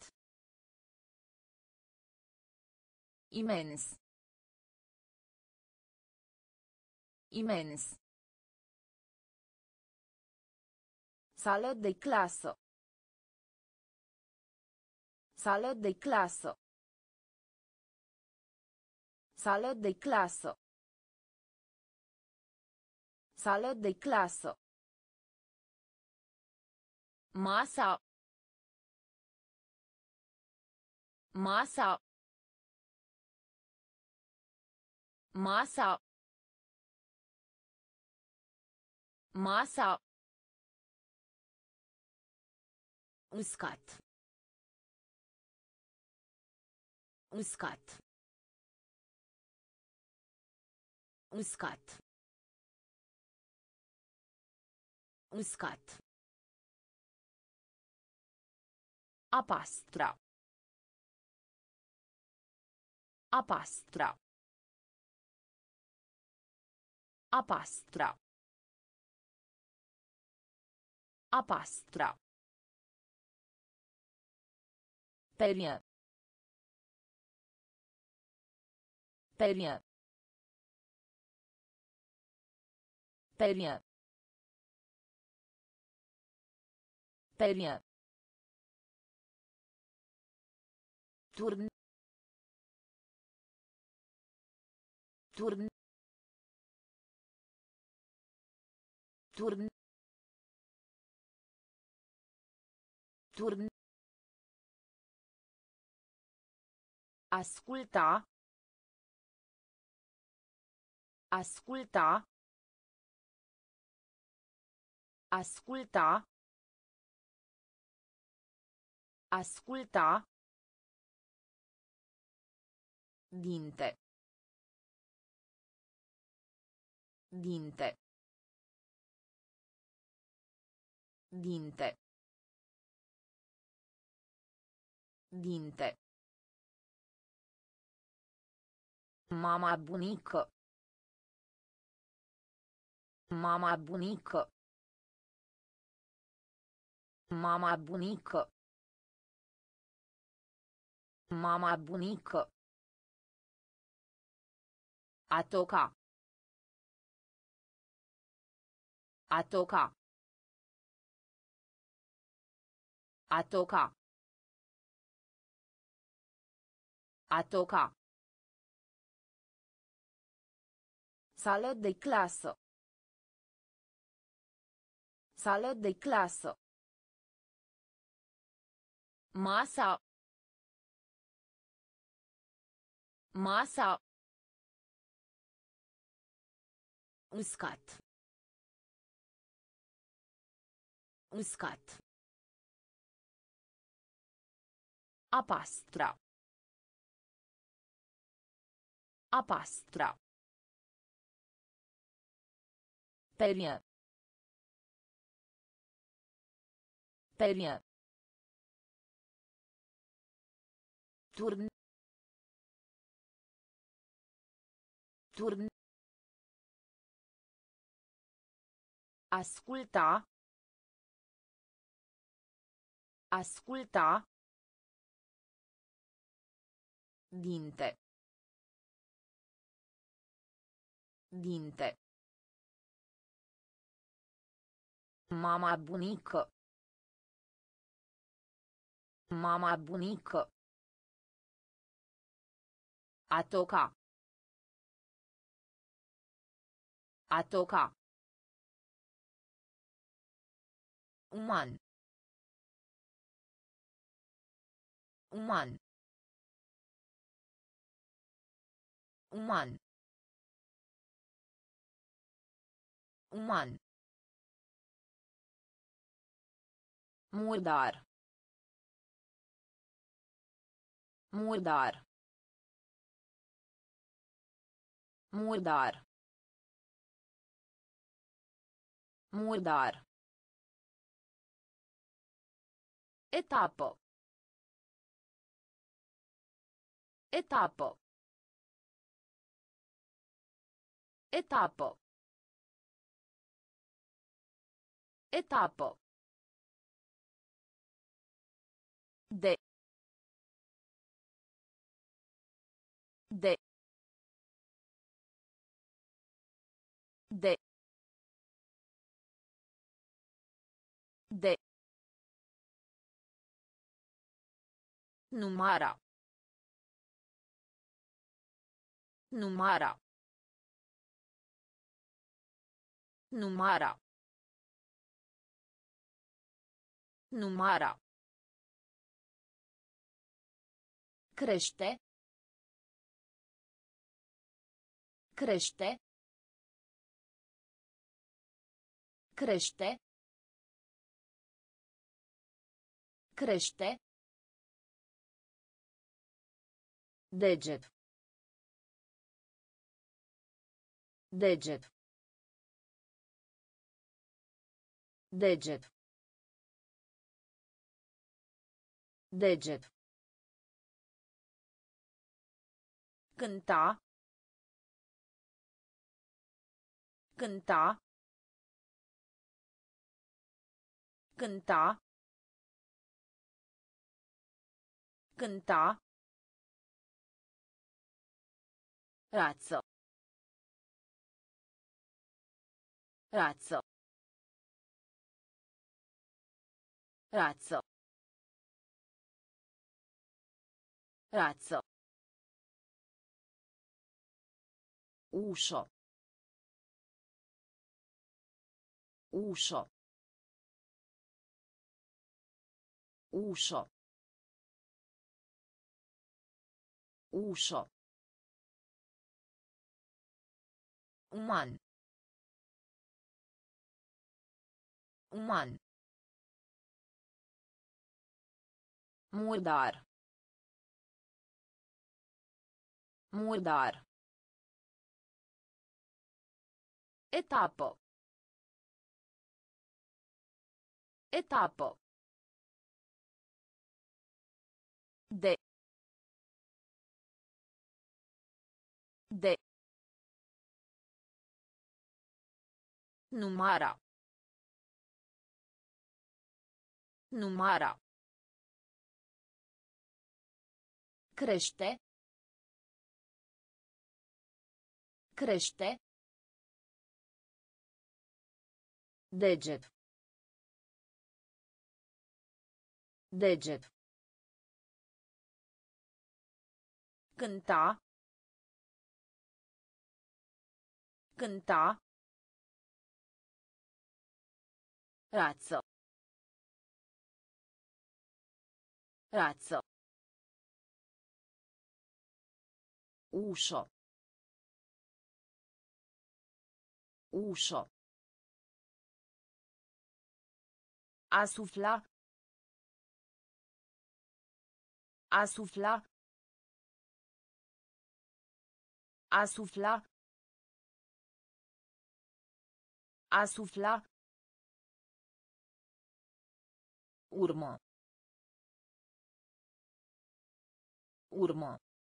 Imens. Imens. Sală de clasă. Sală de clasă. Sală de clasă. Sală de clasă. Masa. Masa. Masa. Masa. Uscat. Uscat. Uscat. Uscat. A pastra. A pastra. A pastra. A pastra. Perie. Perie. Perie. Perie. Turn. Turn. Turn. Turn. Asculta. Asculta. Asculta. Asculta. Dinte. Dinte. Dinte. Dinte. Mama bunică. Mama bunică. Mama bunică. Mama bunică. A toca. A toca. A toca. A toca. Sală de clasă. Sală de clasă. Masa. Masa. Uscat. Uscat. A pastra. A pastra. Perie. Perie. Turn. Turn. Asculta. Asculta. Dinte. Dinte. Mama bunică. Mama bunică. A toca. A toca. Uman. Uman. Uman. Uman. Murdar. Murdar. Murdar. Murdar. Etapă. Etapă. Etapă. Etapă. De. De. De. De. Numara. Numara. Numara. Numara. Crește. Crește. Crește. Crește. Deget. Deget. Deget. Deget. Cânta. Cânta. Cânta. Cânta. Razzo. Razzo. Razzo. Razzo. Uscio. Uscio. Uscio. Uscio. Uman. Uman. Murdar. Murdar. Etapă. Etapă. De. De. Numara. Numara. Crește. Crește. Deget. Deget. Cânta. Cânta. Razzo. Razzo. Uscio. Uscio. A sufla. A sufla. A sufla. A sufla. Urmă. Urmă.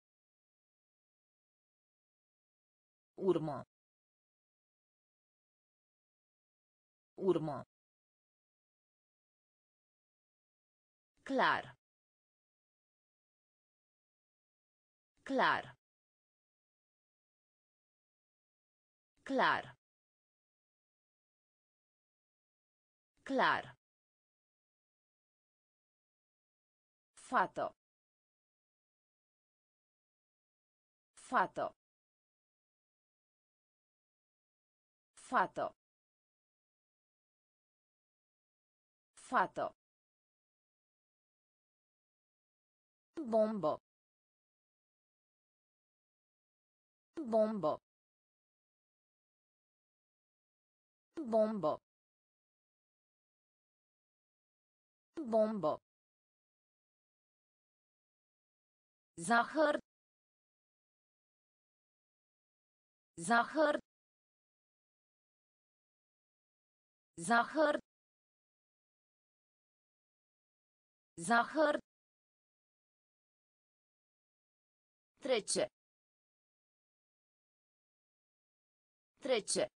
Urmă. Urmă. Clar. Clar. Clar. Clar. Fată. Fată. Fată. Fată. Bombă. Bombă. Bombă. Bombă. Zahăr. Zahăr. Zahăr. Zahăr. Trece. Trece.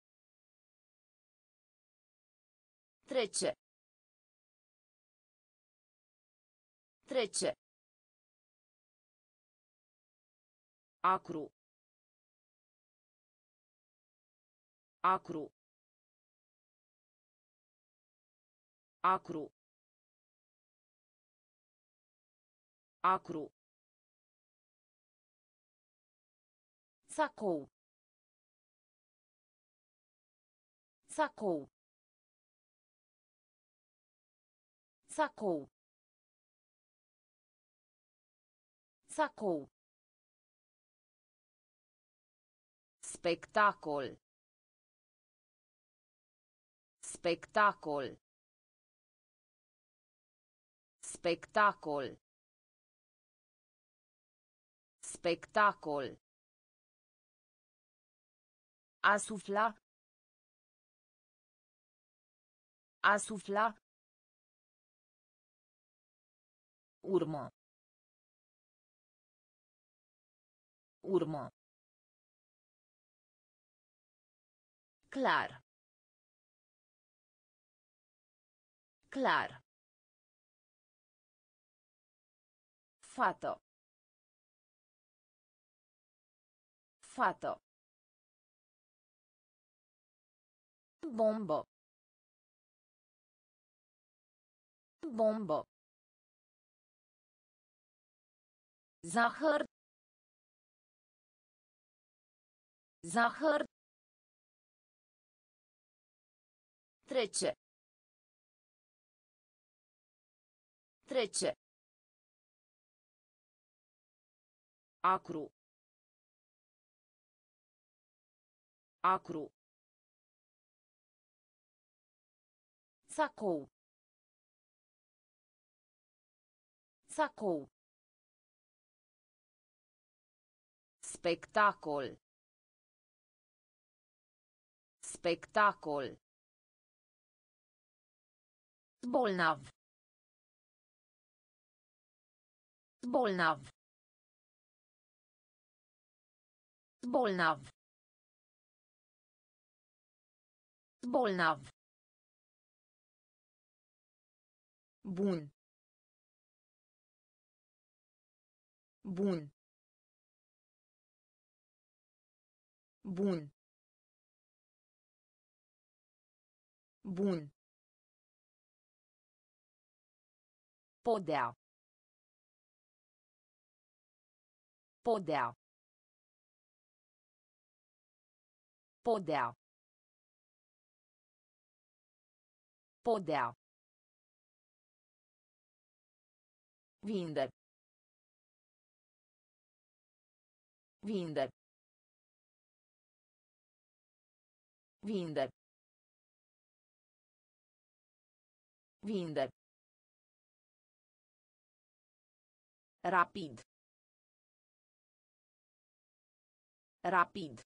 Trece. Trece. Acru. Acru. Acru. Acru. Sacou. Sacou. Sacou. Sacou. Spectacol. Spectacol. Spectacol. Spectacol. A sufla. A sufla. Urmă. Urmă. Clar. Clar. Fată. Fată. Bombă. Bombă. Zahăr. Zahăr. Trece. Trece. Acru. Acru. Sacou. Sacou. Spectacol. Spectacol. Bolnav. Bolnav. Bolnav. Bolnav. Bun. Bun. Bun. Bun. Podea. Podea. Podea. Podea. Vinde. Vinde. Vinde. Vinde. Rapid. Rapid.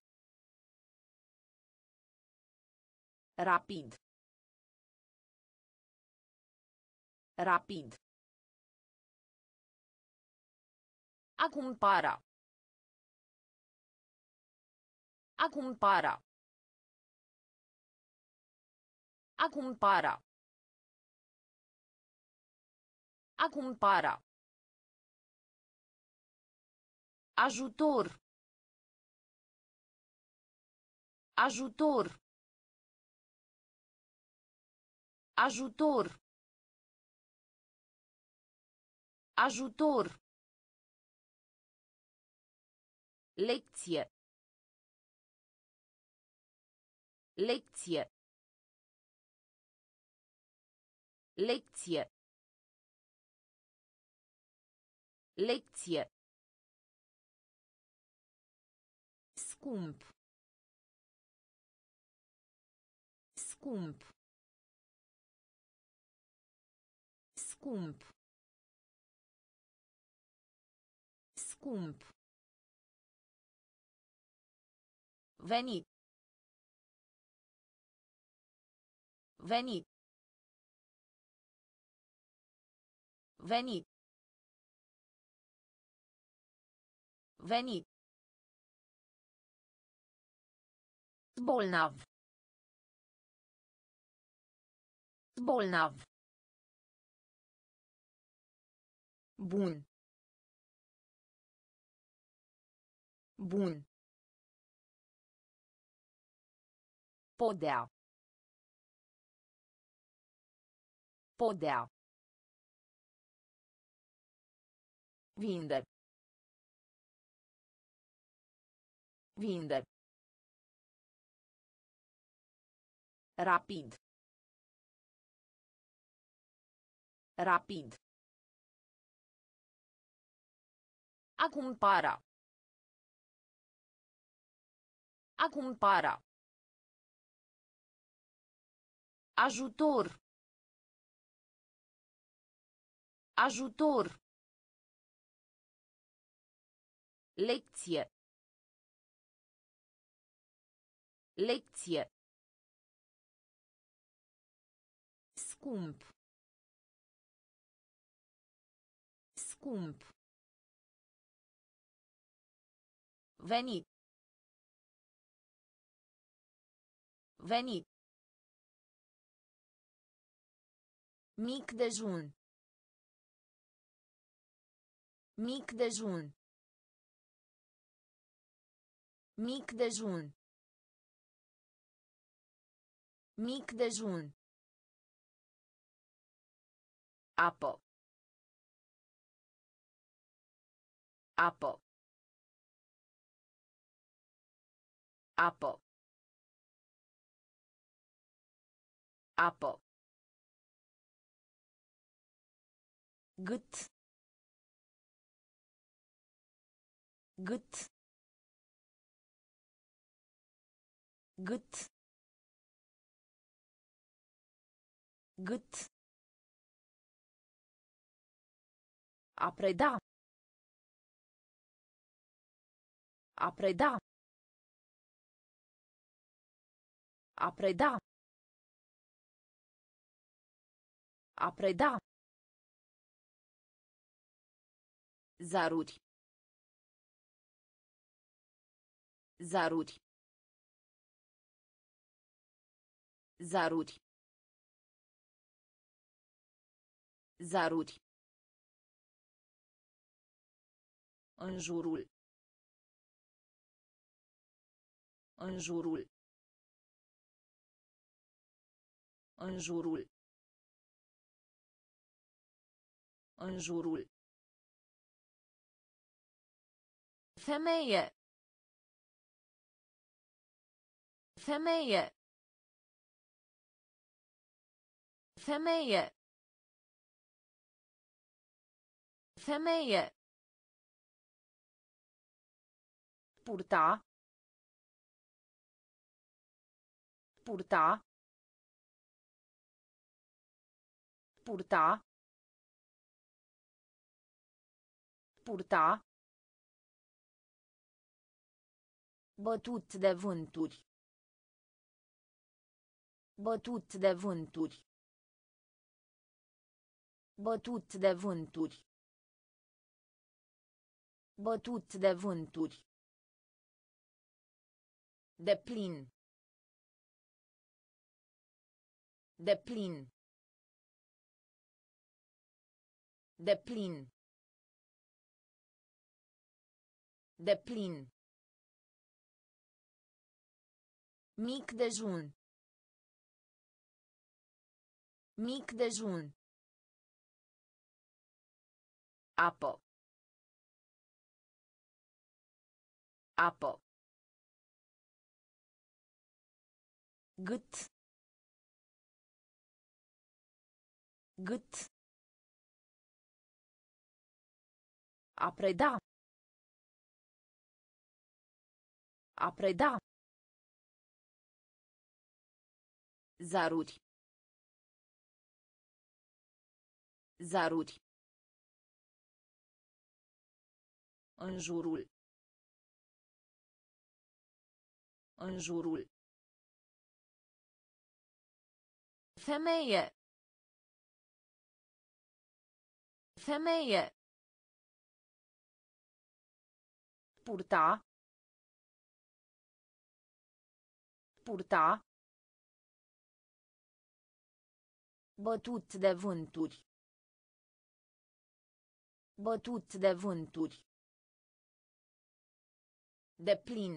Rapid. Rapid. A cumpăra. A cumpăra. A cumpăra. A cumpăra. Ajutor. Ajutor. Ajutor. Ajutor. Lecție. Lecție. Lecție. Lecție. Scump. Scump. Scump. Scump. Venit. Venit. Venit. Venit. Bolnav. Bolnav. Bun. Bun. Podea. Podea. Vinde. Vinde. Rapid. Rapid. A cumpăra. A cumpăra. Ajutor. Ajutor. Lecție. Lecție. Scump. Scump. Venit. Venit. Mic dejun. Mic dejun. Mic dejun. Mic dejun. Apă. Apă. Apă. Apă. Gât. Gât. Gât. Gât. A preda. A preda. A preda. A preda. Zaruri. Zaruri. Zaruri. Zaruri. În jurul. În jurul. În jurul. În jurul. Femeie. Femeie. Femeie. Femeie. Purta. Purta. Purta. Purta. Bătut de vânturi. Bătut de vânturi. Bătut de vânturi. Bătut de vânturi. Deplin. Deplin. Deplin. Deplin. Mic dejun. Mic dejun. Apă. Apă. Gât. Gât. A preda. A preda. Zaruri. Zaruri. În jurul. În jurul. Femeie. Femeie. Purta. Purta. Bătut de vânturi. Bătut de vânturi. Deplin.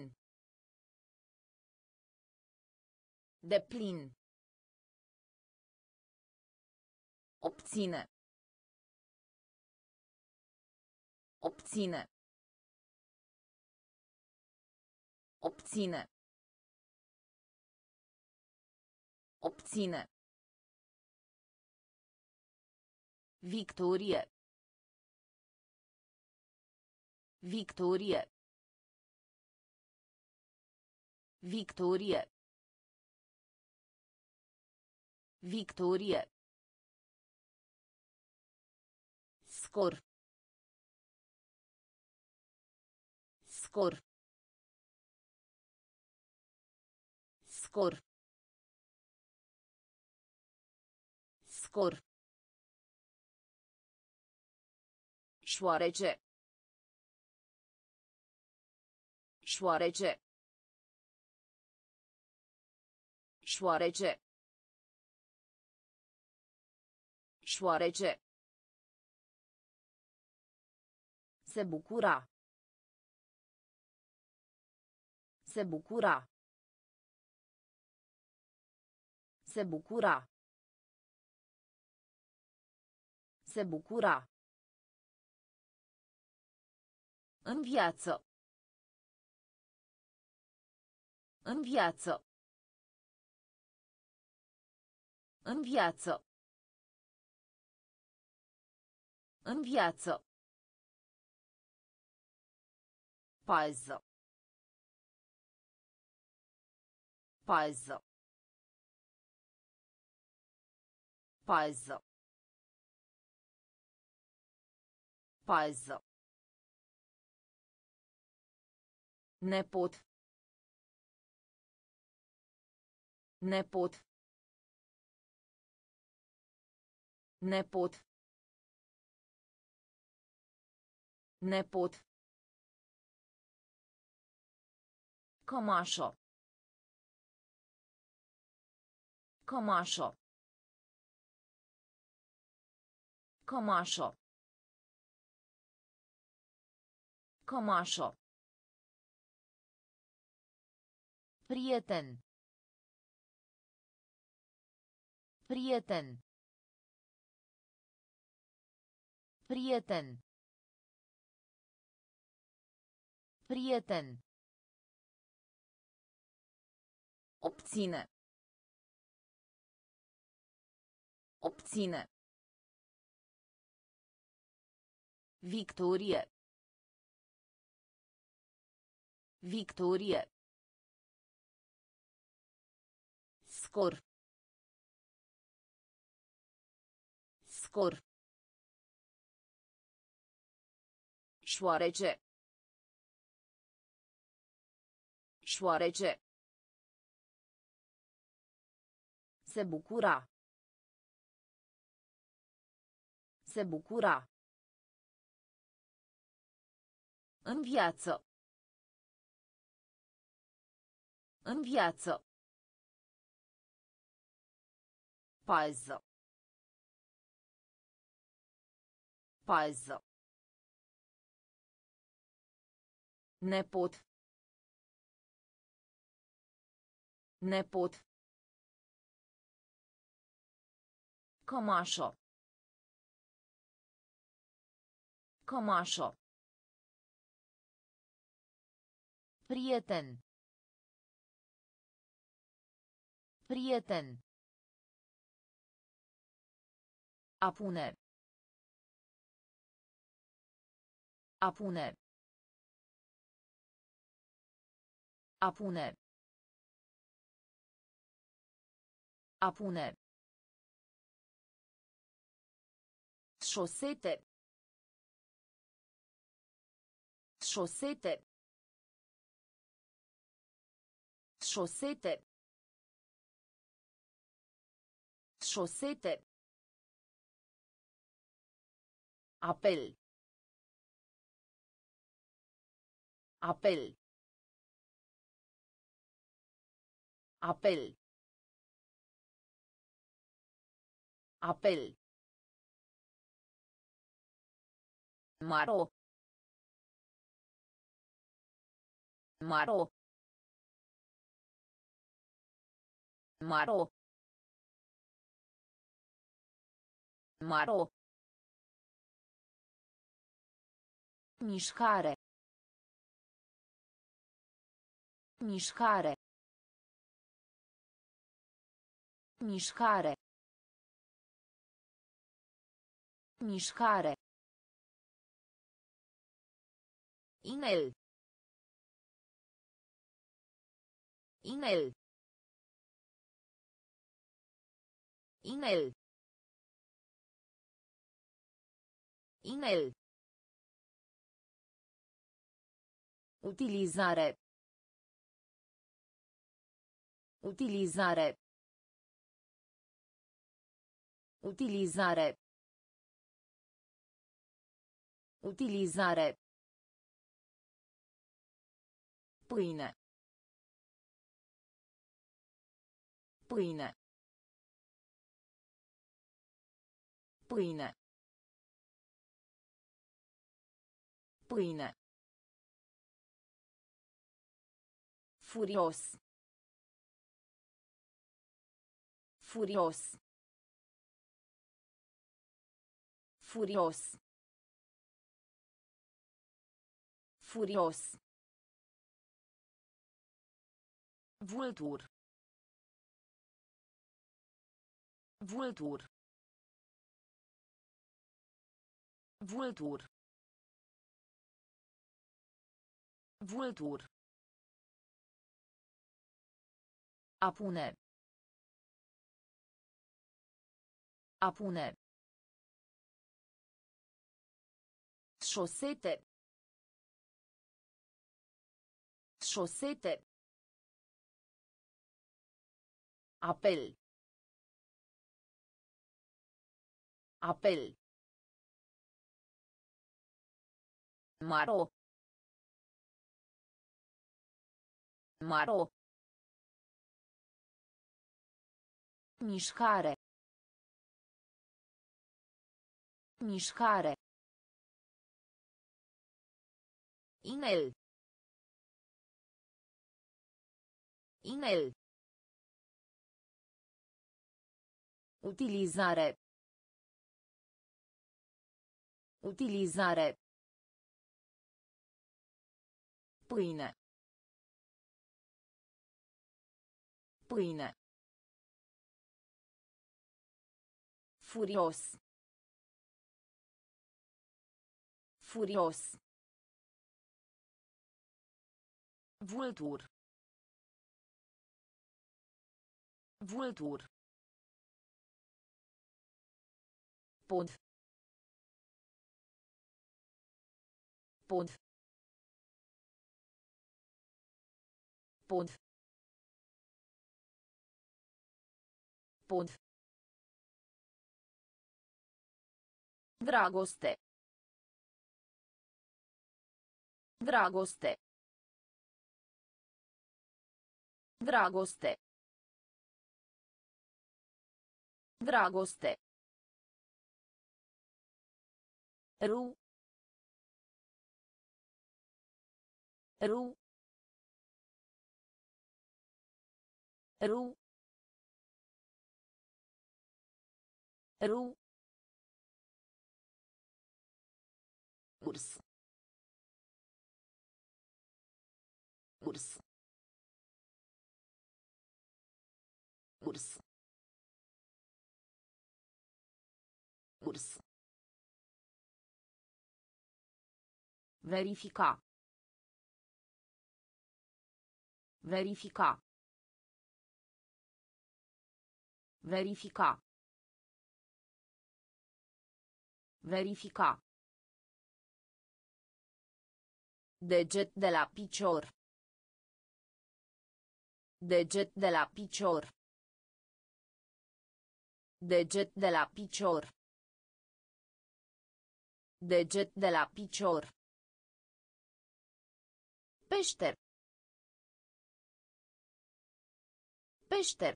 Deplin. Obține. Obține. Obține. Obține. Victorie. Victorie. Victorie. Victorie. Scor. Scor. Scor. Scor. Șoarece. Șoarece. Șoarece. Șoarece. Se bucura. Se bucura. Se bucura. Se bucura. În viață. În viață. În viață. În viață. Pază. Pază. Pază. Pază. Nepot. Nepot. Nepot. Nepot. Cămașă. Cămașă. Cămașă. Cămașă. Prieten. Prieten. Prieten. Prieten. Obține. Obține. Victorie. Victorie. Scor. Scor. Șoarece. Șoarece. Se bucura. Se bucura. În viață. În viață. Pază. Pază. Nepot. Nepot. Cămașă. Cămașă. Prieten. Prieten. A pune. A pune. A pune. A pune. Șosete. Șosete. Șosete. Șosete. Apel. Apel. Apel. Apel. Maro. Maro. Maro. Maro. Mișcare. Mișcare. Mișcare. Mișcare. Inel. Inel. Inel. Inel. Utilizare. Utilizare. Utilizare. Utilizare. Pâine. Pâine. Pâine. Pâine. Furios. Furios. Furios. Furios. Vultur. Vultur. Vultur. Vultur. A pune. A pune. Șosete. Șosete. Apel. Apel. Maro. Maro. Mișcare. Mișcare. Inel. Inel. Utilizare. Utilizare. Pâine. Pâine. Furios. Furios. Vultur. Vultur. Pod. Pod. Pod. Pod. Dragoste. Dragoste. Dragoste. Dragoste. Ru. Ru. Ru. Ru. Urs. Urs. Urs. Urs. Verifica. Verifica. Verifica. Verifica. Deget de la picior. Deget de la picior. Deget de la picior. Deget de la picior. Peșter. Peșter.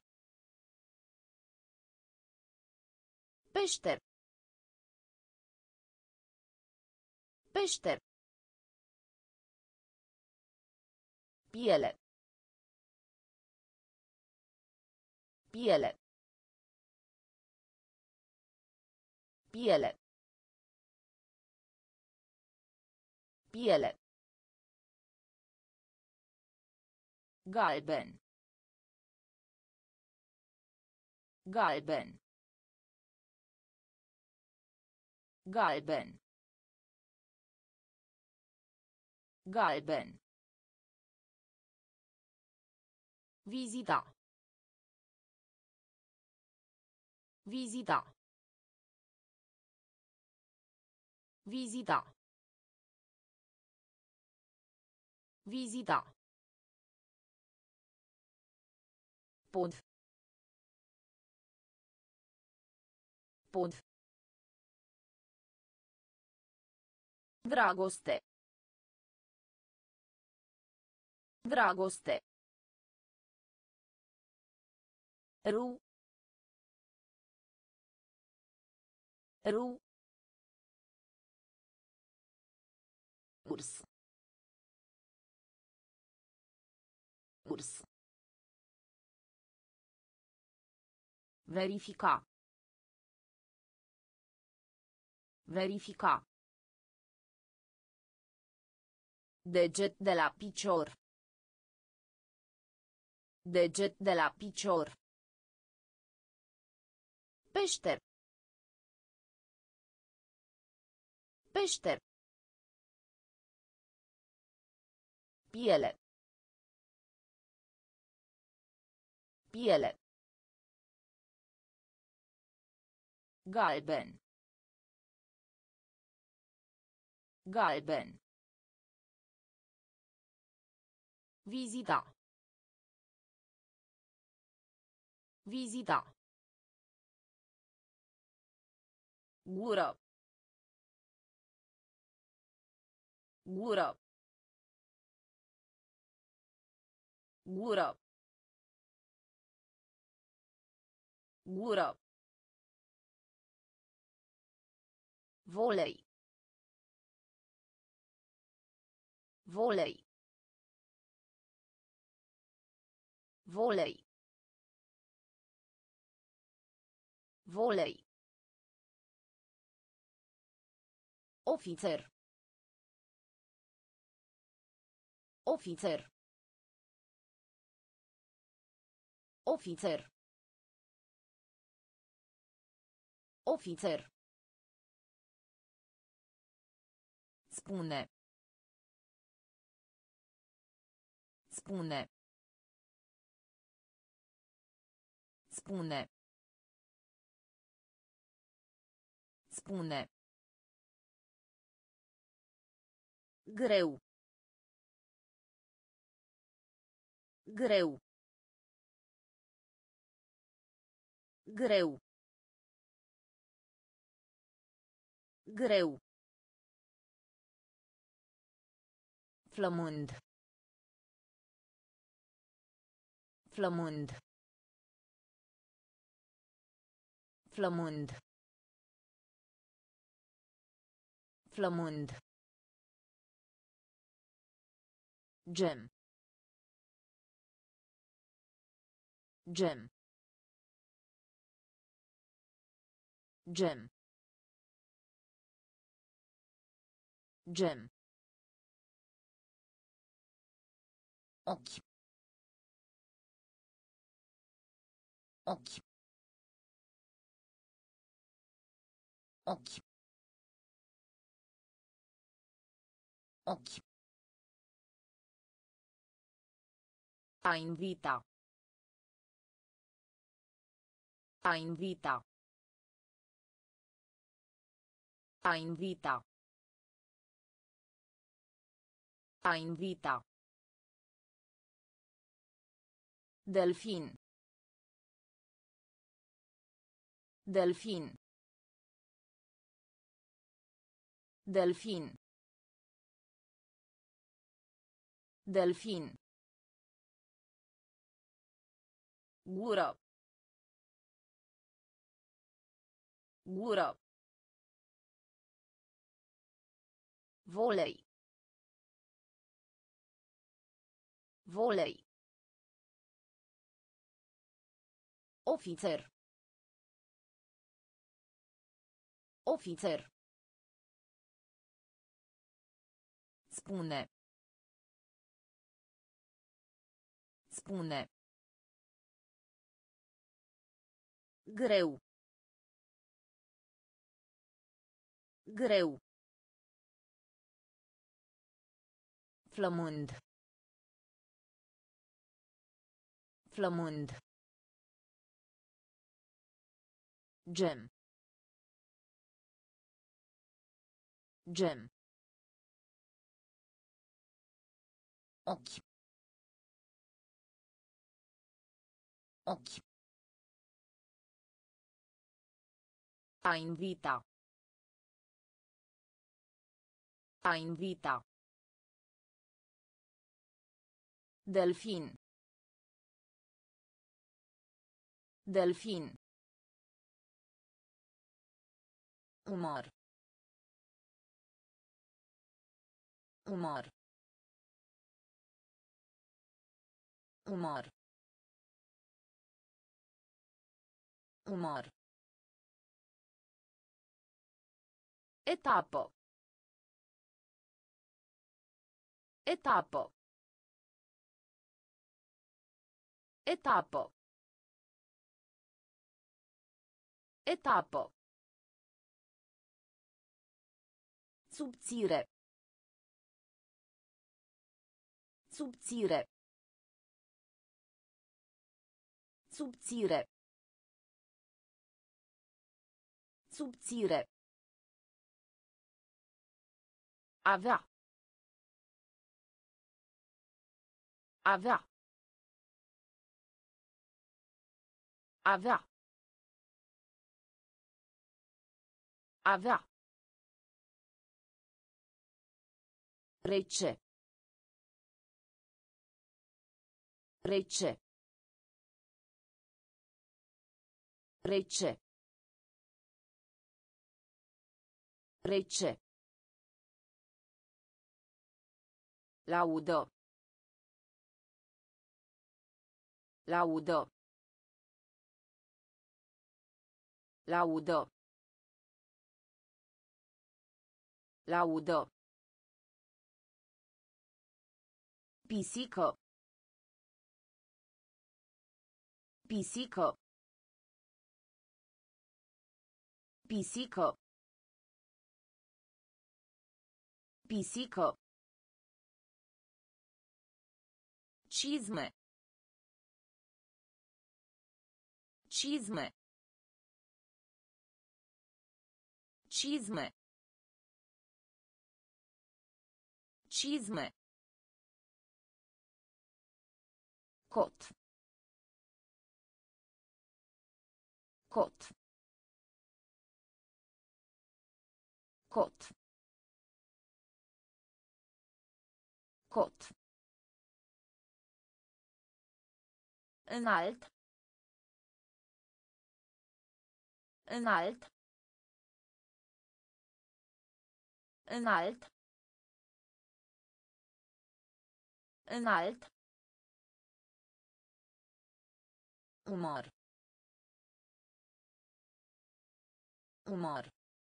Peșter. Peșter. Piele. Piele. Piele. Piele. Galben. Galben. Galben. Galben. Vizita. Vizita. Vizita. Vizita. Pod. Pod. Dragoste. Dragoste. Ru. Ru. Urs. Urs. Verifica. Verifica. Deget de la picior. Deget de la picior. Peșter. Peșter. Piele. Piele. Galben. Galben. Vizita. Vizita. Gură. Gură. Gură. Gură. Volei. Volei. Volei. Volei. Ofițer. Ofițer. Ofițer. Ofițer. Spune. Spune. Spune. Spune. Greu. Greu. Greu. Greu. Flămând. Flămând. Flămând. Flămând. Gem. Gem. Gem. Gem. Ochi. Ochi. Ochi. Ochi. A invita. A invita. A invita. A invita. Delfin. Delfin. Delfin. Delfin. Gură. Gură. Volei. Volei. Ofițer. Ofițer. Spune. Spune. Greu. Greu. Flămând. Flămând. Gem. Gem. Ochi. Ochi. A invita. A invita. Delfin. Delfin. Umor. Umor. Umor. Umor. Etapă. Etapă. Etapă. Etapă. Subțire. Subțire. Subțire. Subțire. Avea. Avea. Avea. Avea. Rece. Rece. Rece. Rece. Laudă. Laudă. Laudă. Laudă. Pisică. Pisică. Pisică. Pisică. Cizme. Cizme. Cizme. Cizme. Cot. Cot. Cot. Cot. Înalt. Înalt. Înalt. Înalt. Umor. Umor.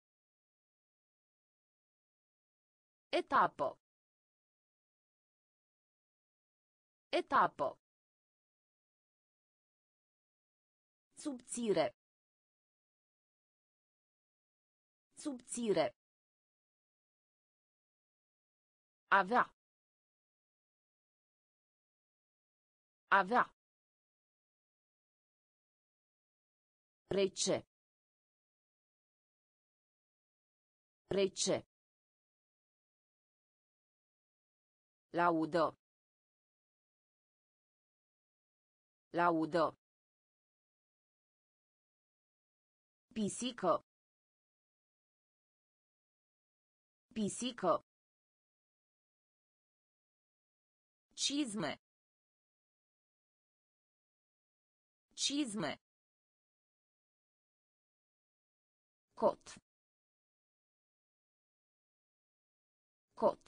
Etapă. Etapă. Subțire. Subțire. Avea. Avea. Rece. Rece. Laudă. Laudă. Pisică. Pisică. Cizme. Cizme. Cot. Cot.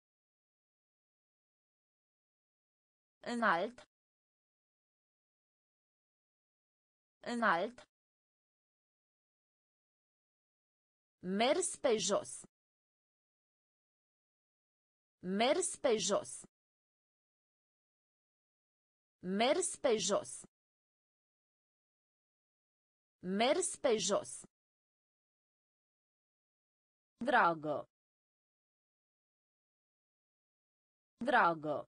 Înalt. Înalt. Mers pe jos. Mers pe jos. Mers pe jos. Mers pe jos. Dragă. Dragă.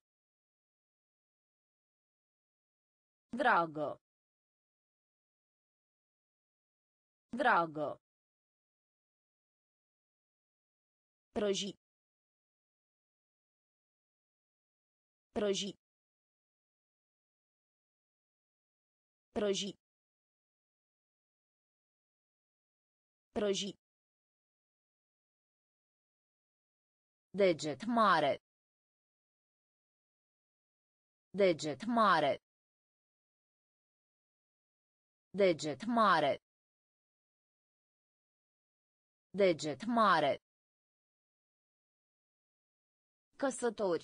Dragă. Dragă. Prăji. Prăji. Prăji. Prăji. Deget mare. Deget mare. Deget mare. Deget mare. Căsători.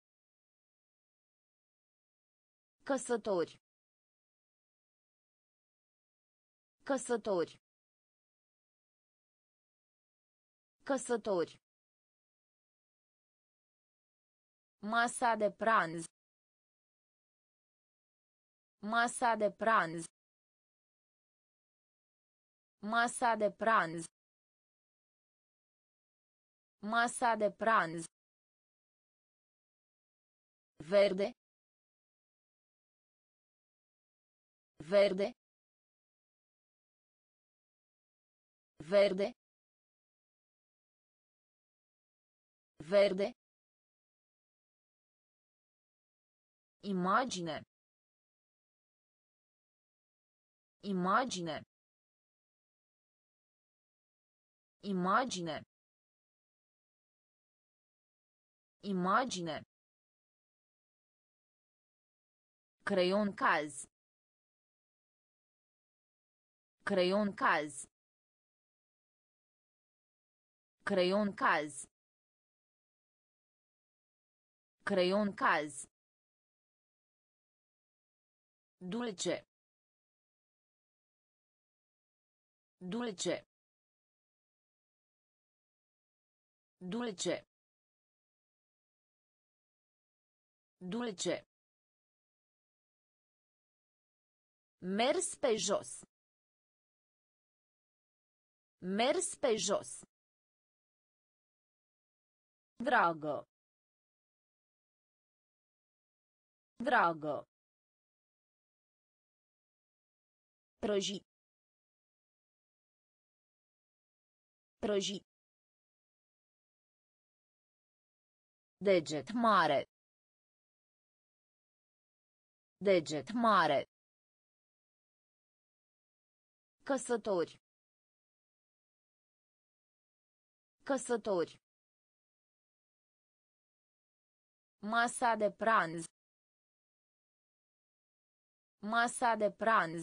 Căsători. Căsători. Căsători. Masa de pranz. Masa de pranz. Masa de pranz. Masa de pranz. Verde. Verde. Verde. Verde. Imagine. Imagine. Imagine. Imagine. Creion caz. Creion caz. Creion caz. Creion caz. Dulce. Dulce. Dulce. Dulce. Mers pe jos. Mers pe jos. Dragă. Dragă. Prăji. Prăji. Deget mare. Deget mare. Căsători. Căsători. Masa de pranz. Masa de pranz.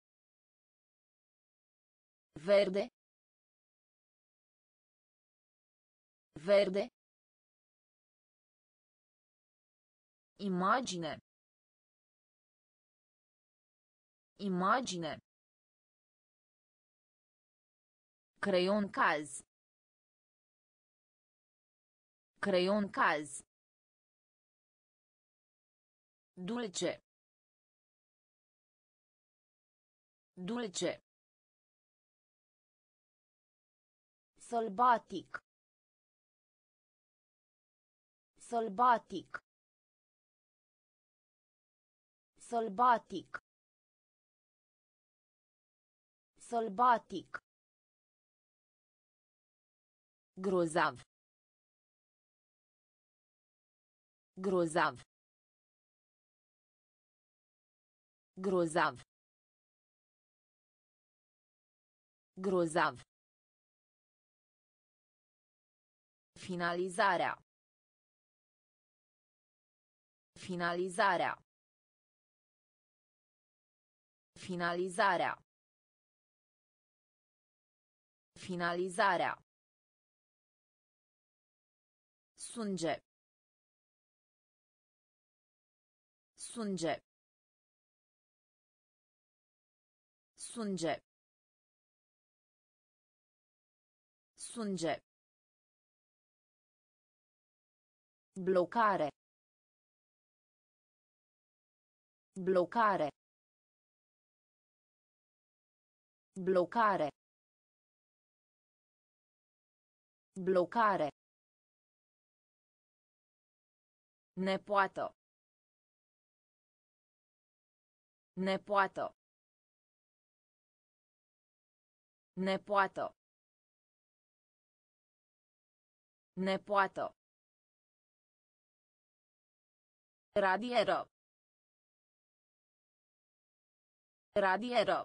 Verde. Verde. Imagine. Imagine. Creion caz. Creion caz. Dulce. Dulce. Sălbatic. Sălbatic. Sălbatic. Sălbatic. Grozav. Grozav. Grozav. Grozav. Finalizarea. Finalizarea. Finalizarea. Finalizarea. Sunge. Sunge. Sunge. Sunge. Blocare. Blocare. Blocare. Blocare. Nepoată. Nepoată. Nepoată. Nepoată. Radieră. Radieră.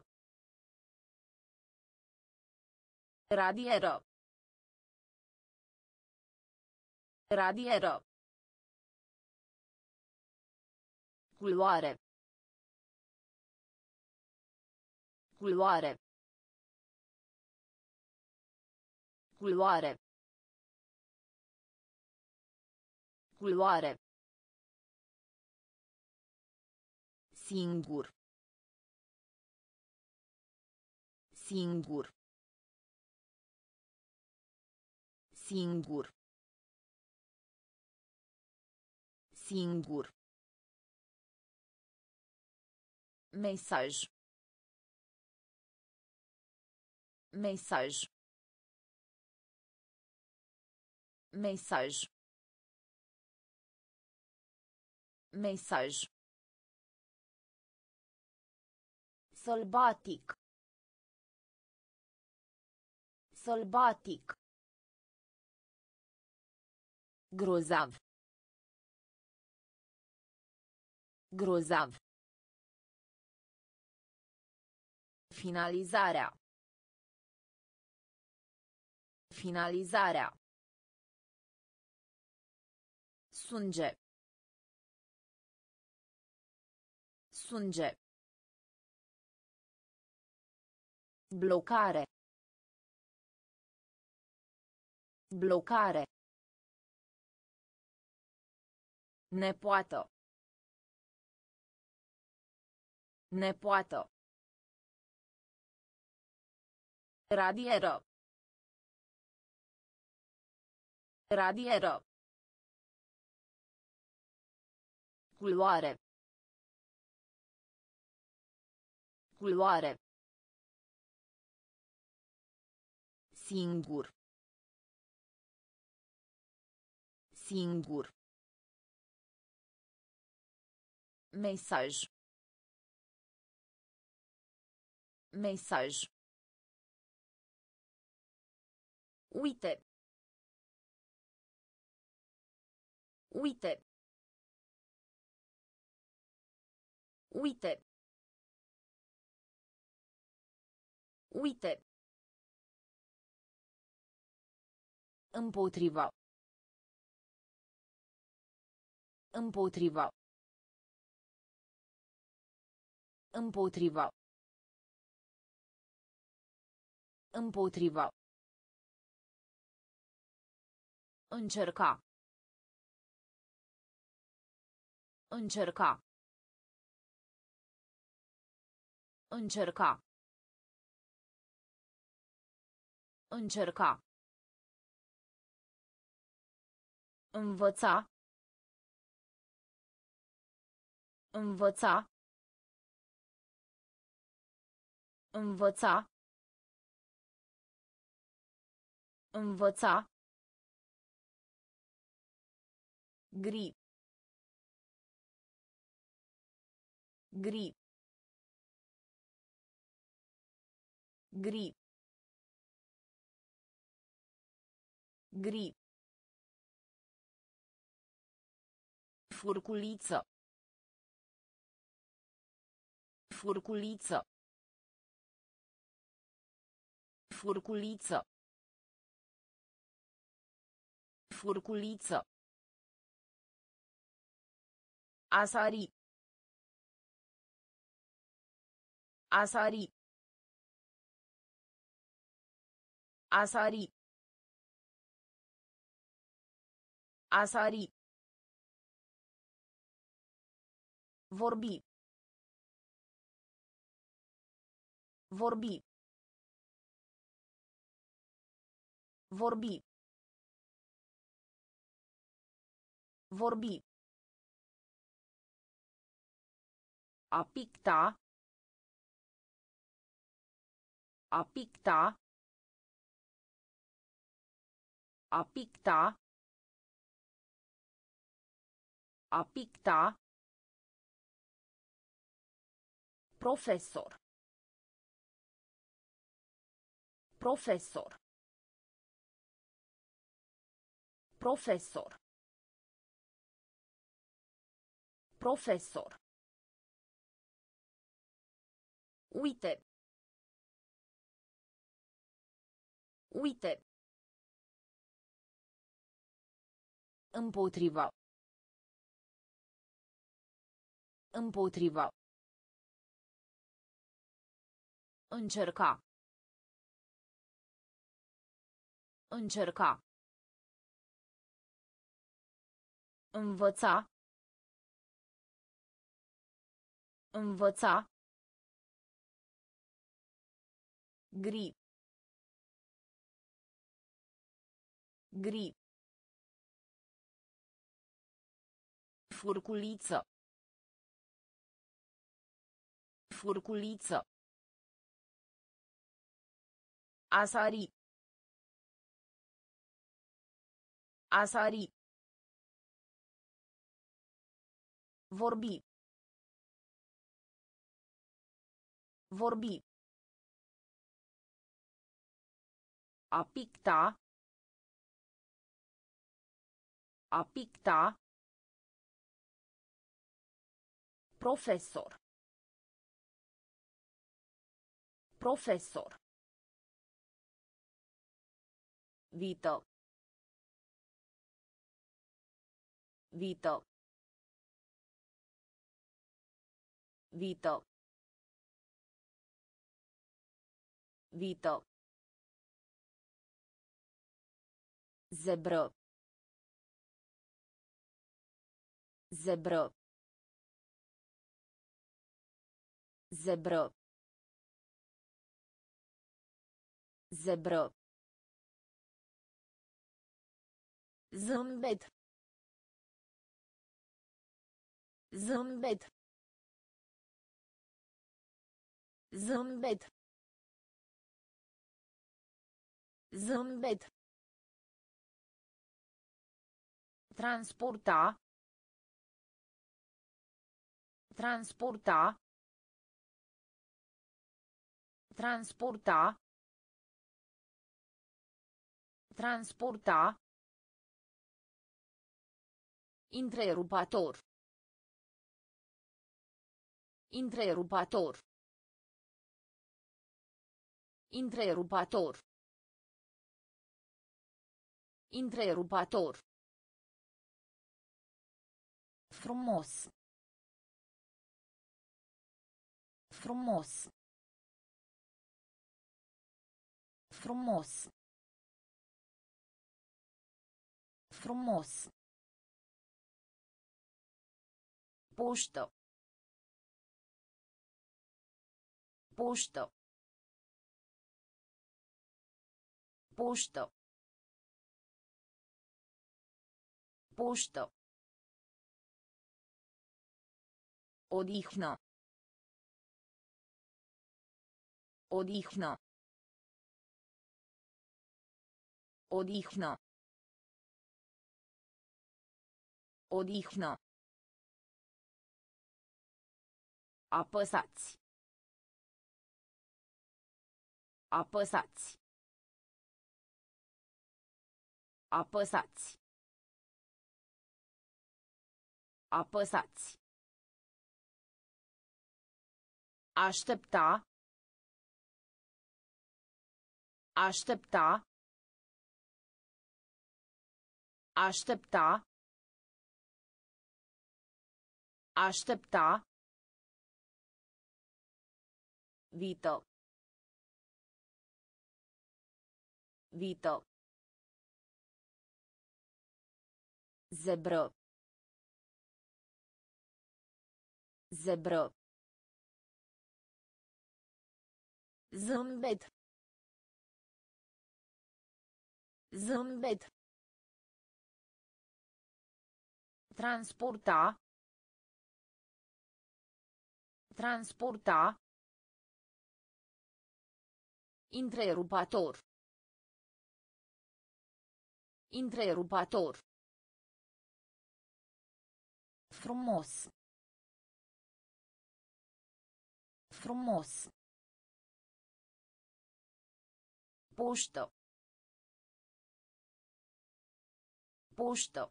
Radieră. Radieră. Culoare. Culoare. Culoare. Culoare. Singur. Singur. Singur. Singur. Mesaj. Mesaj. Mesaj. Mesaj. Sălbatic. Sălbatic. Grozav. Grozav. Finalizarea. Finalizarea. Sânge. Sânge. Blocare. Blocare. Nepoată. Nepoată. Radieră. Radieră. Culoare. Culoare. Singur. Singur. Mesaj. Mesaj. Uite. Uite. Uite. Uite. Împotriva. Împotriva. Împotriva. Împotriva. Încerca. Încerca. Încerca. Încerca. Învăța. Învăța. Învăța. Învăța. Gri. Gri. Gri. Gri. Furculiță. Furculiță. Furculiță. Furculiță. A sari. A sari. A sari. A sari. Vorbi. Vorbi. Vorbi. Vorbi. A picta. A picta. A picta. A picta. Profesor. Profesor. Profesor. Profesor. Uite. Uite. Împotriva. Împotriva. Încerca. Încerca. Învăța. Învăța. Gri. Gri. Furculiță. Furculiță. A sari. A sari. Vorbi. Vorbi. A picta. A picta. Profesor. Profesor. Vită. Vită. Vită. Vită. Zebră. Zebră. Zebră. Zebră. Zâmbet. Zâmbet. Zâmbet. Zâmbet. Transporta. Transporta. Transporta. Transporta. Întrerupator. Întrerupator. Întrerupator. Întrerupator. Frumos. Frumos. Frumos. Frumos. Poștă. Poștă. Poștă. Poștă. Odihnă. Odihnă. Odihnă. Odihnă. Apăsați. Apăsați. Apăsați. Apăsați. Aștepta. Aștepta. Aștepta. Aștepta. Vită. Vită. Zebră. Zebră. Zâmbet. Zâmbet. Transporta. Transporta. Întrerupator. Întrerupator. Frumos. Frumos. Poștă. Poștă.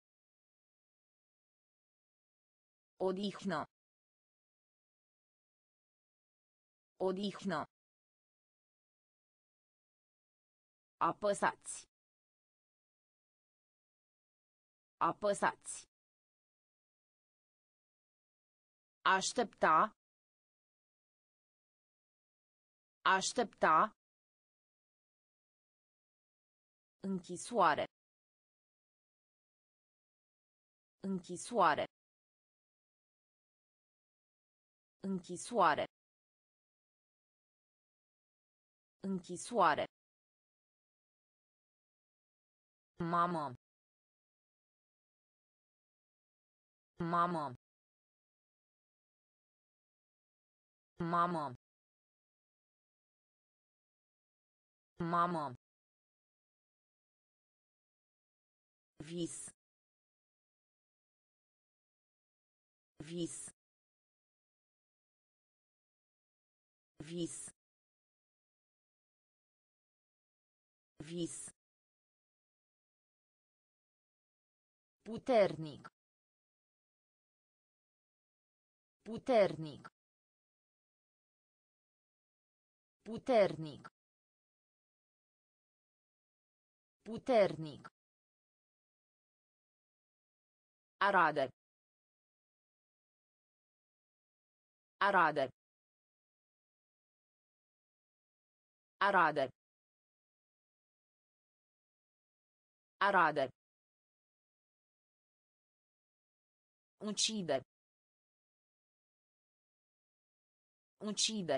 Odihnă. Odihnă. Apăsați. Apăsați. Aștepta. Aștepta. Închisoare. Închisoare. Închisoare. Închisoare. Mamă. Mamă. Mamă. Mamă. Vis. Vis. Vis. Vis. Puternic. Puternic. Puternic. Puternic. Arade. Arade. Arade. Arade. Uccide. Uccide.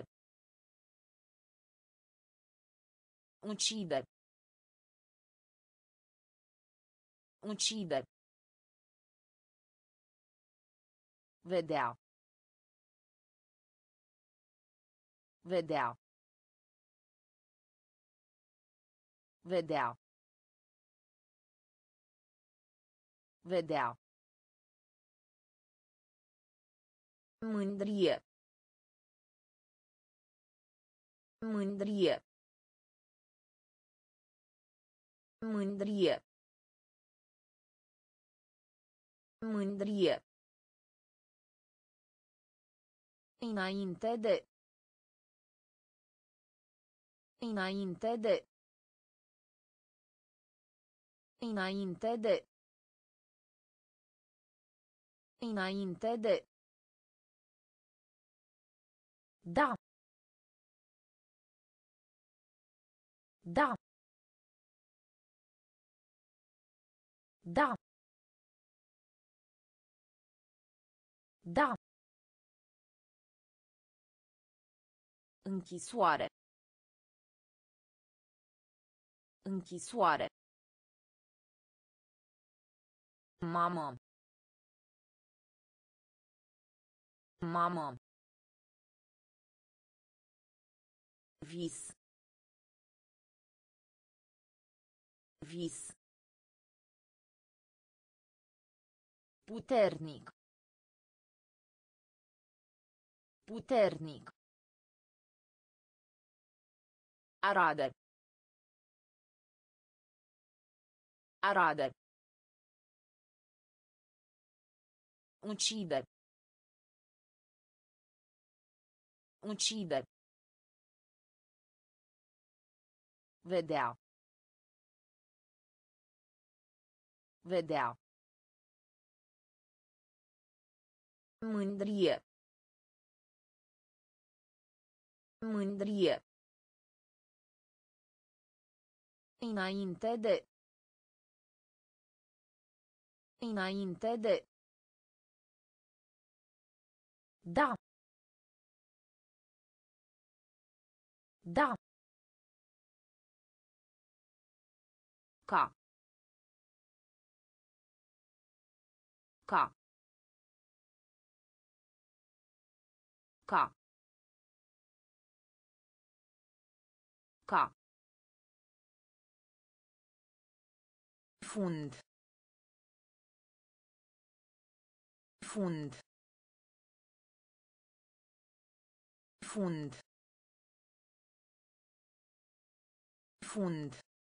Uccide. Uccide. Vedea. Vedea. Vedea. Vedea. Mândrie. Mândrie. Mândrie. Mândrie. Înainte de. Înainte de. Înainte de. Înainte de. Da. Da. Da. Da. Închisoare. Închisoare. Mamă. Mamă. Vis. Vis. Puternic. Puternic. Arade. Arade. Uccide. Uccide. Vedea. Vedea. Mândrie. Mândrie. Înainte de. Înainte de. Da. Da. Ca. Ca. Ca. Ca. Fund. Fund. Fund. Fund.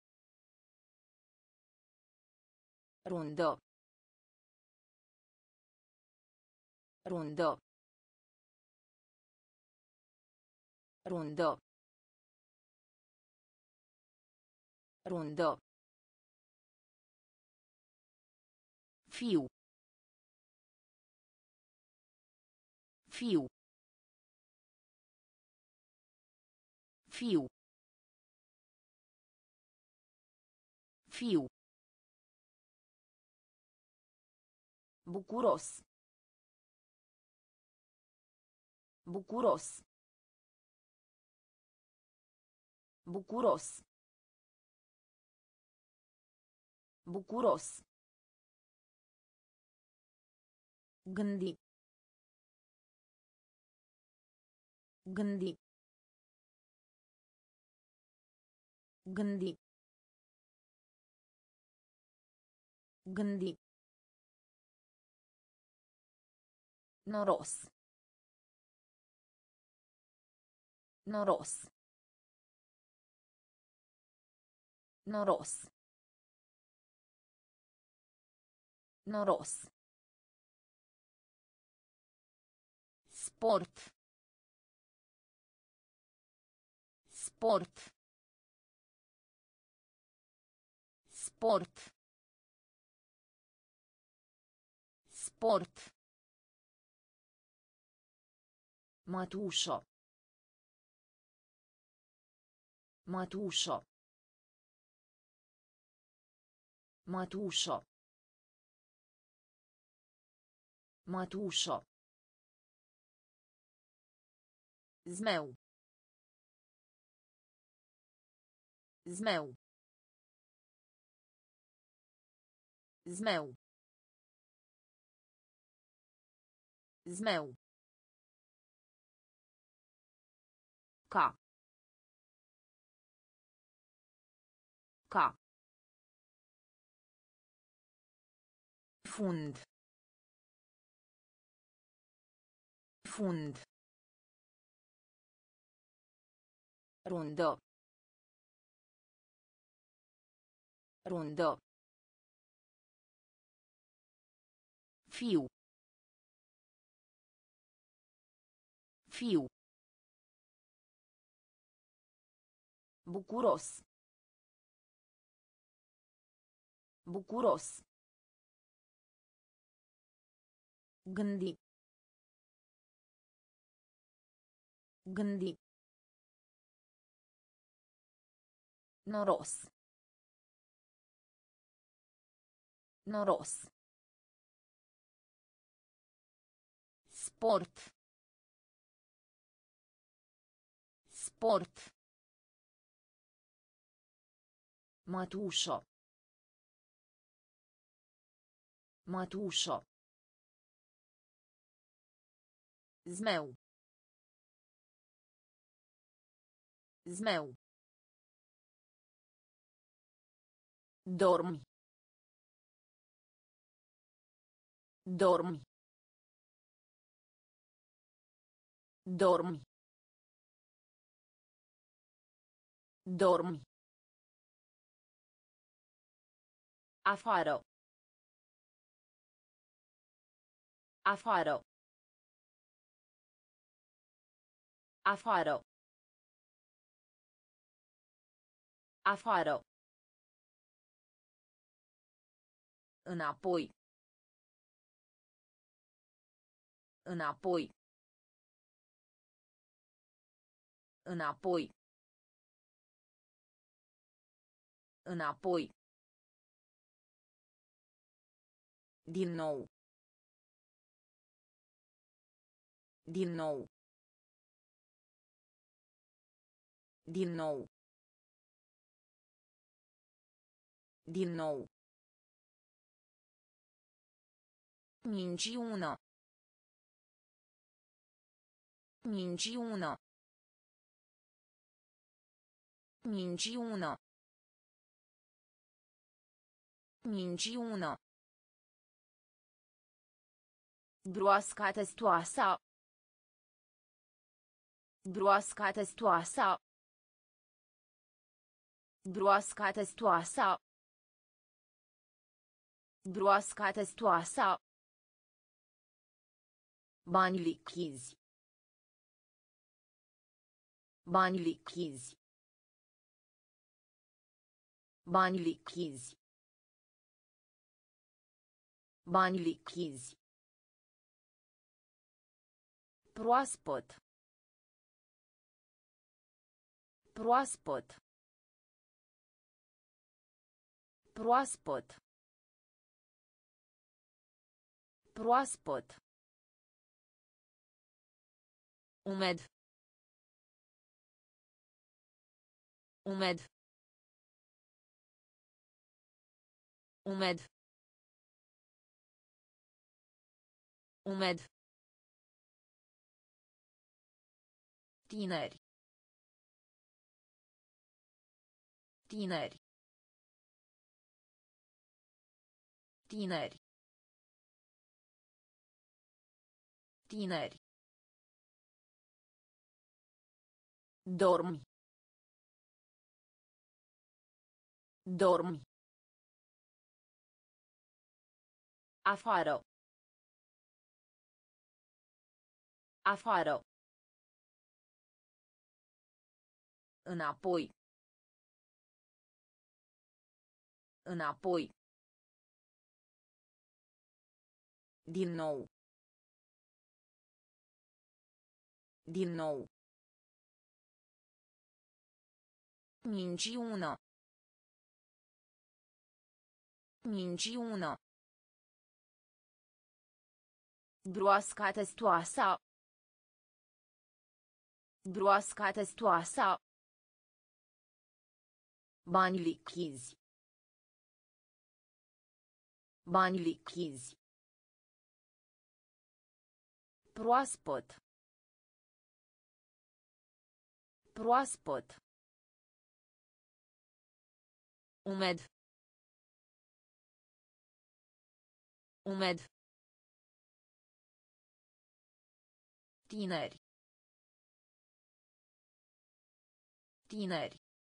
Rundă. Rundă. Rundă. Rundă. Fiu. Fiu. Fiu. Fiu. Bucuros. Bucuros. Bucuros. Bucuros. Gândi. Gândi. Gândi. Gândi. Noros. Noros. Noros. Noros. Sport. Sport. Sport. Sport. Mătușă. Mătușă. Mătușă. Mătușă. Zmeu. Zmeu. Zmeu. Zmeu. Ca. Ca. Fund. Fund. Rundă. Rundă. Fiu. Fiu. Bucuros. Bucuros. Gândi. Gândi. Noros. Noros. Sport. Sport. Mătușă. Mătușă. Zmeu. Zmeu. Dormi. Dormi. Dormi. Dormi. Afară. Afară. Afară. Afară. Înapoi. Înapoi. Înapoi. Înapoi. Din nou. Din nou. Din nou. Din nou. Minciună. Minciună. Minciună. Minciună. Broasca testoasa. Broasca testoasa. Broasca testoasa. Broasca testoasa. Bani lichizi. Bani lichizi. Bani lichizi. Bani lichizi. Proaspăt. Proaspăt. Proaspăt. Proaspăt. Umed. Umed. Umed. Umed. Tineri. Tineri. Tineri. Tineri. Dormi. Dormi. Afară. Afară. Înapoi. Înapoi. Din nou. Din nou. Minciună. Minciună. Broasca testoasa. Broasca testoasa. Bani lichizi. Bani lichizi. Proaspăt. Proaspăt. Umed. Umed. Tineri. Tineri.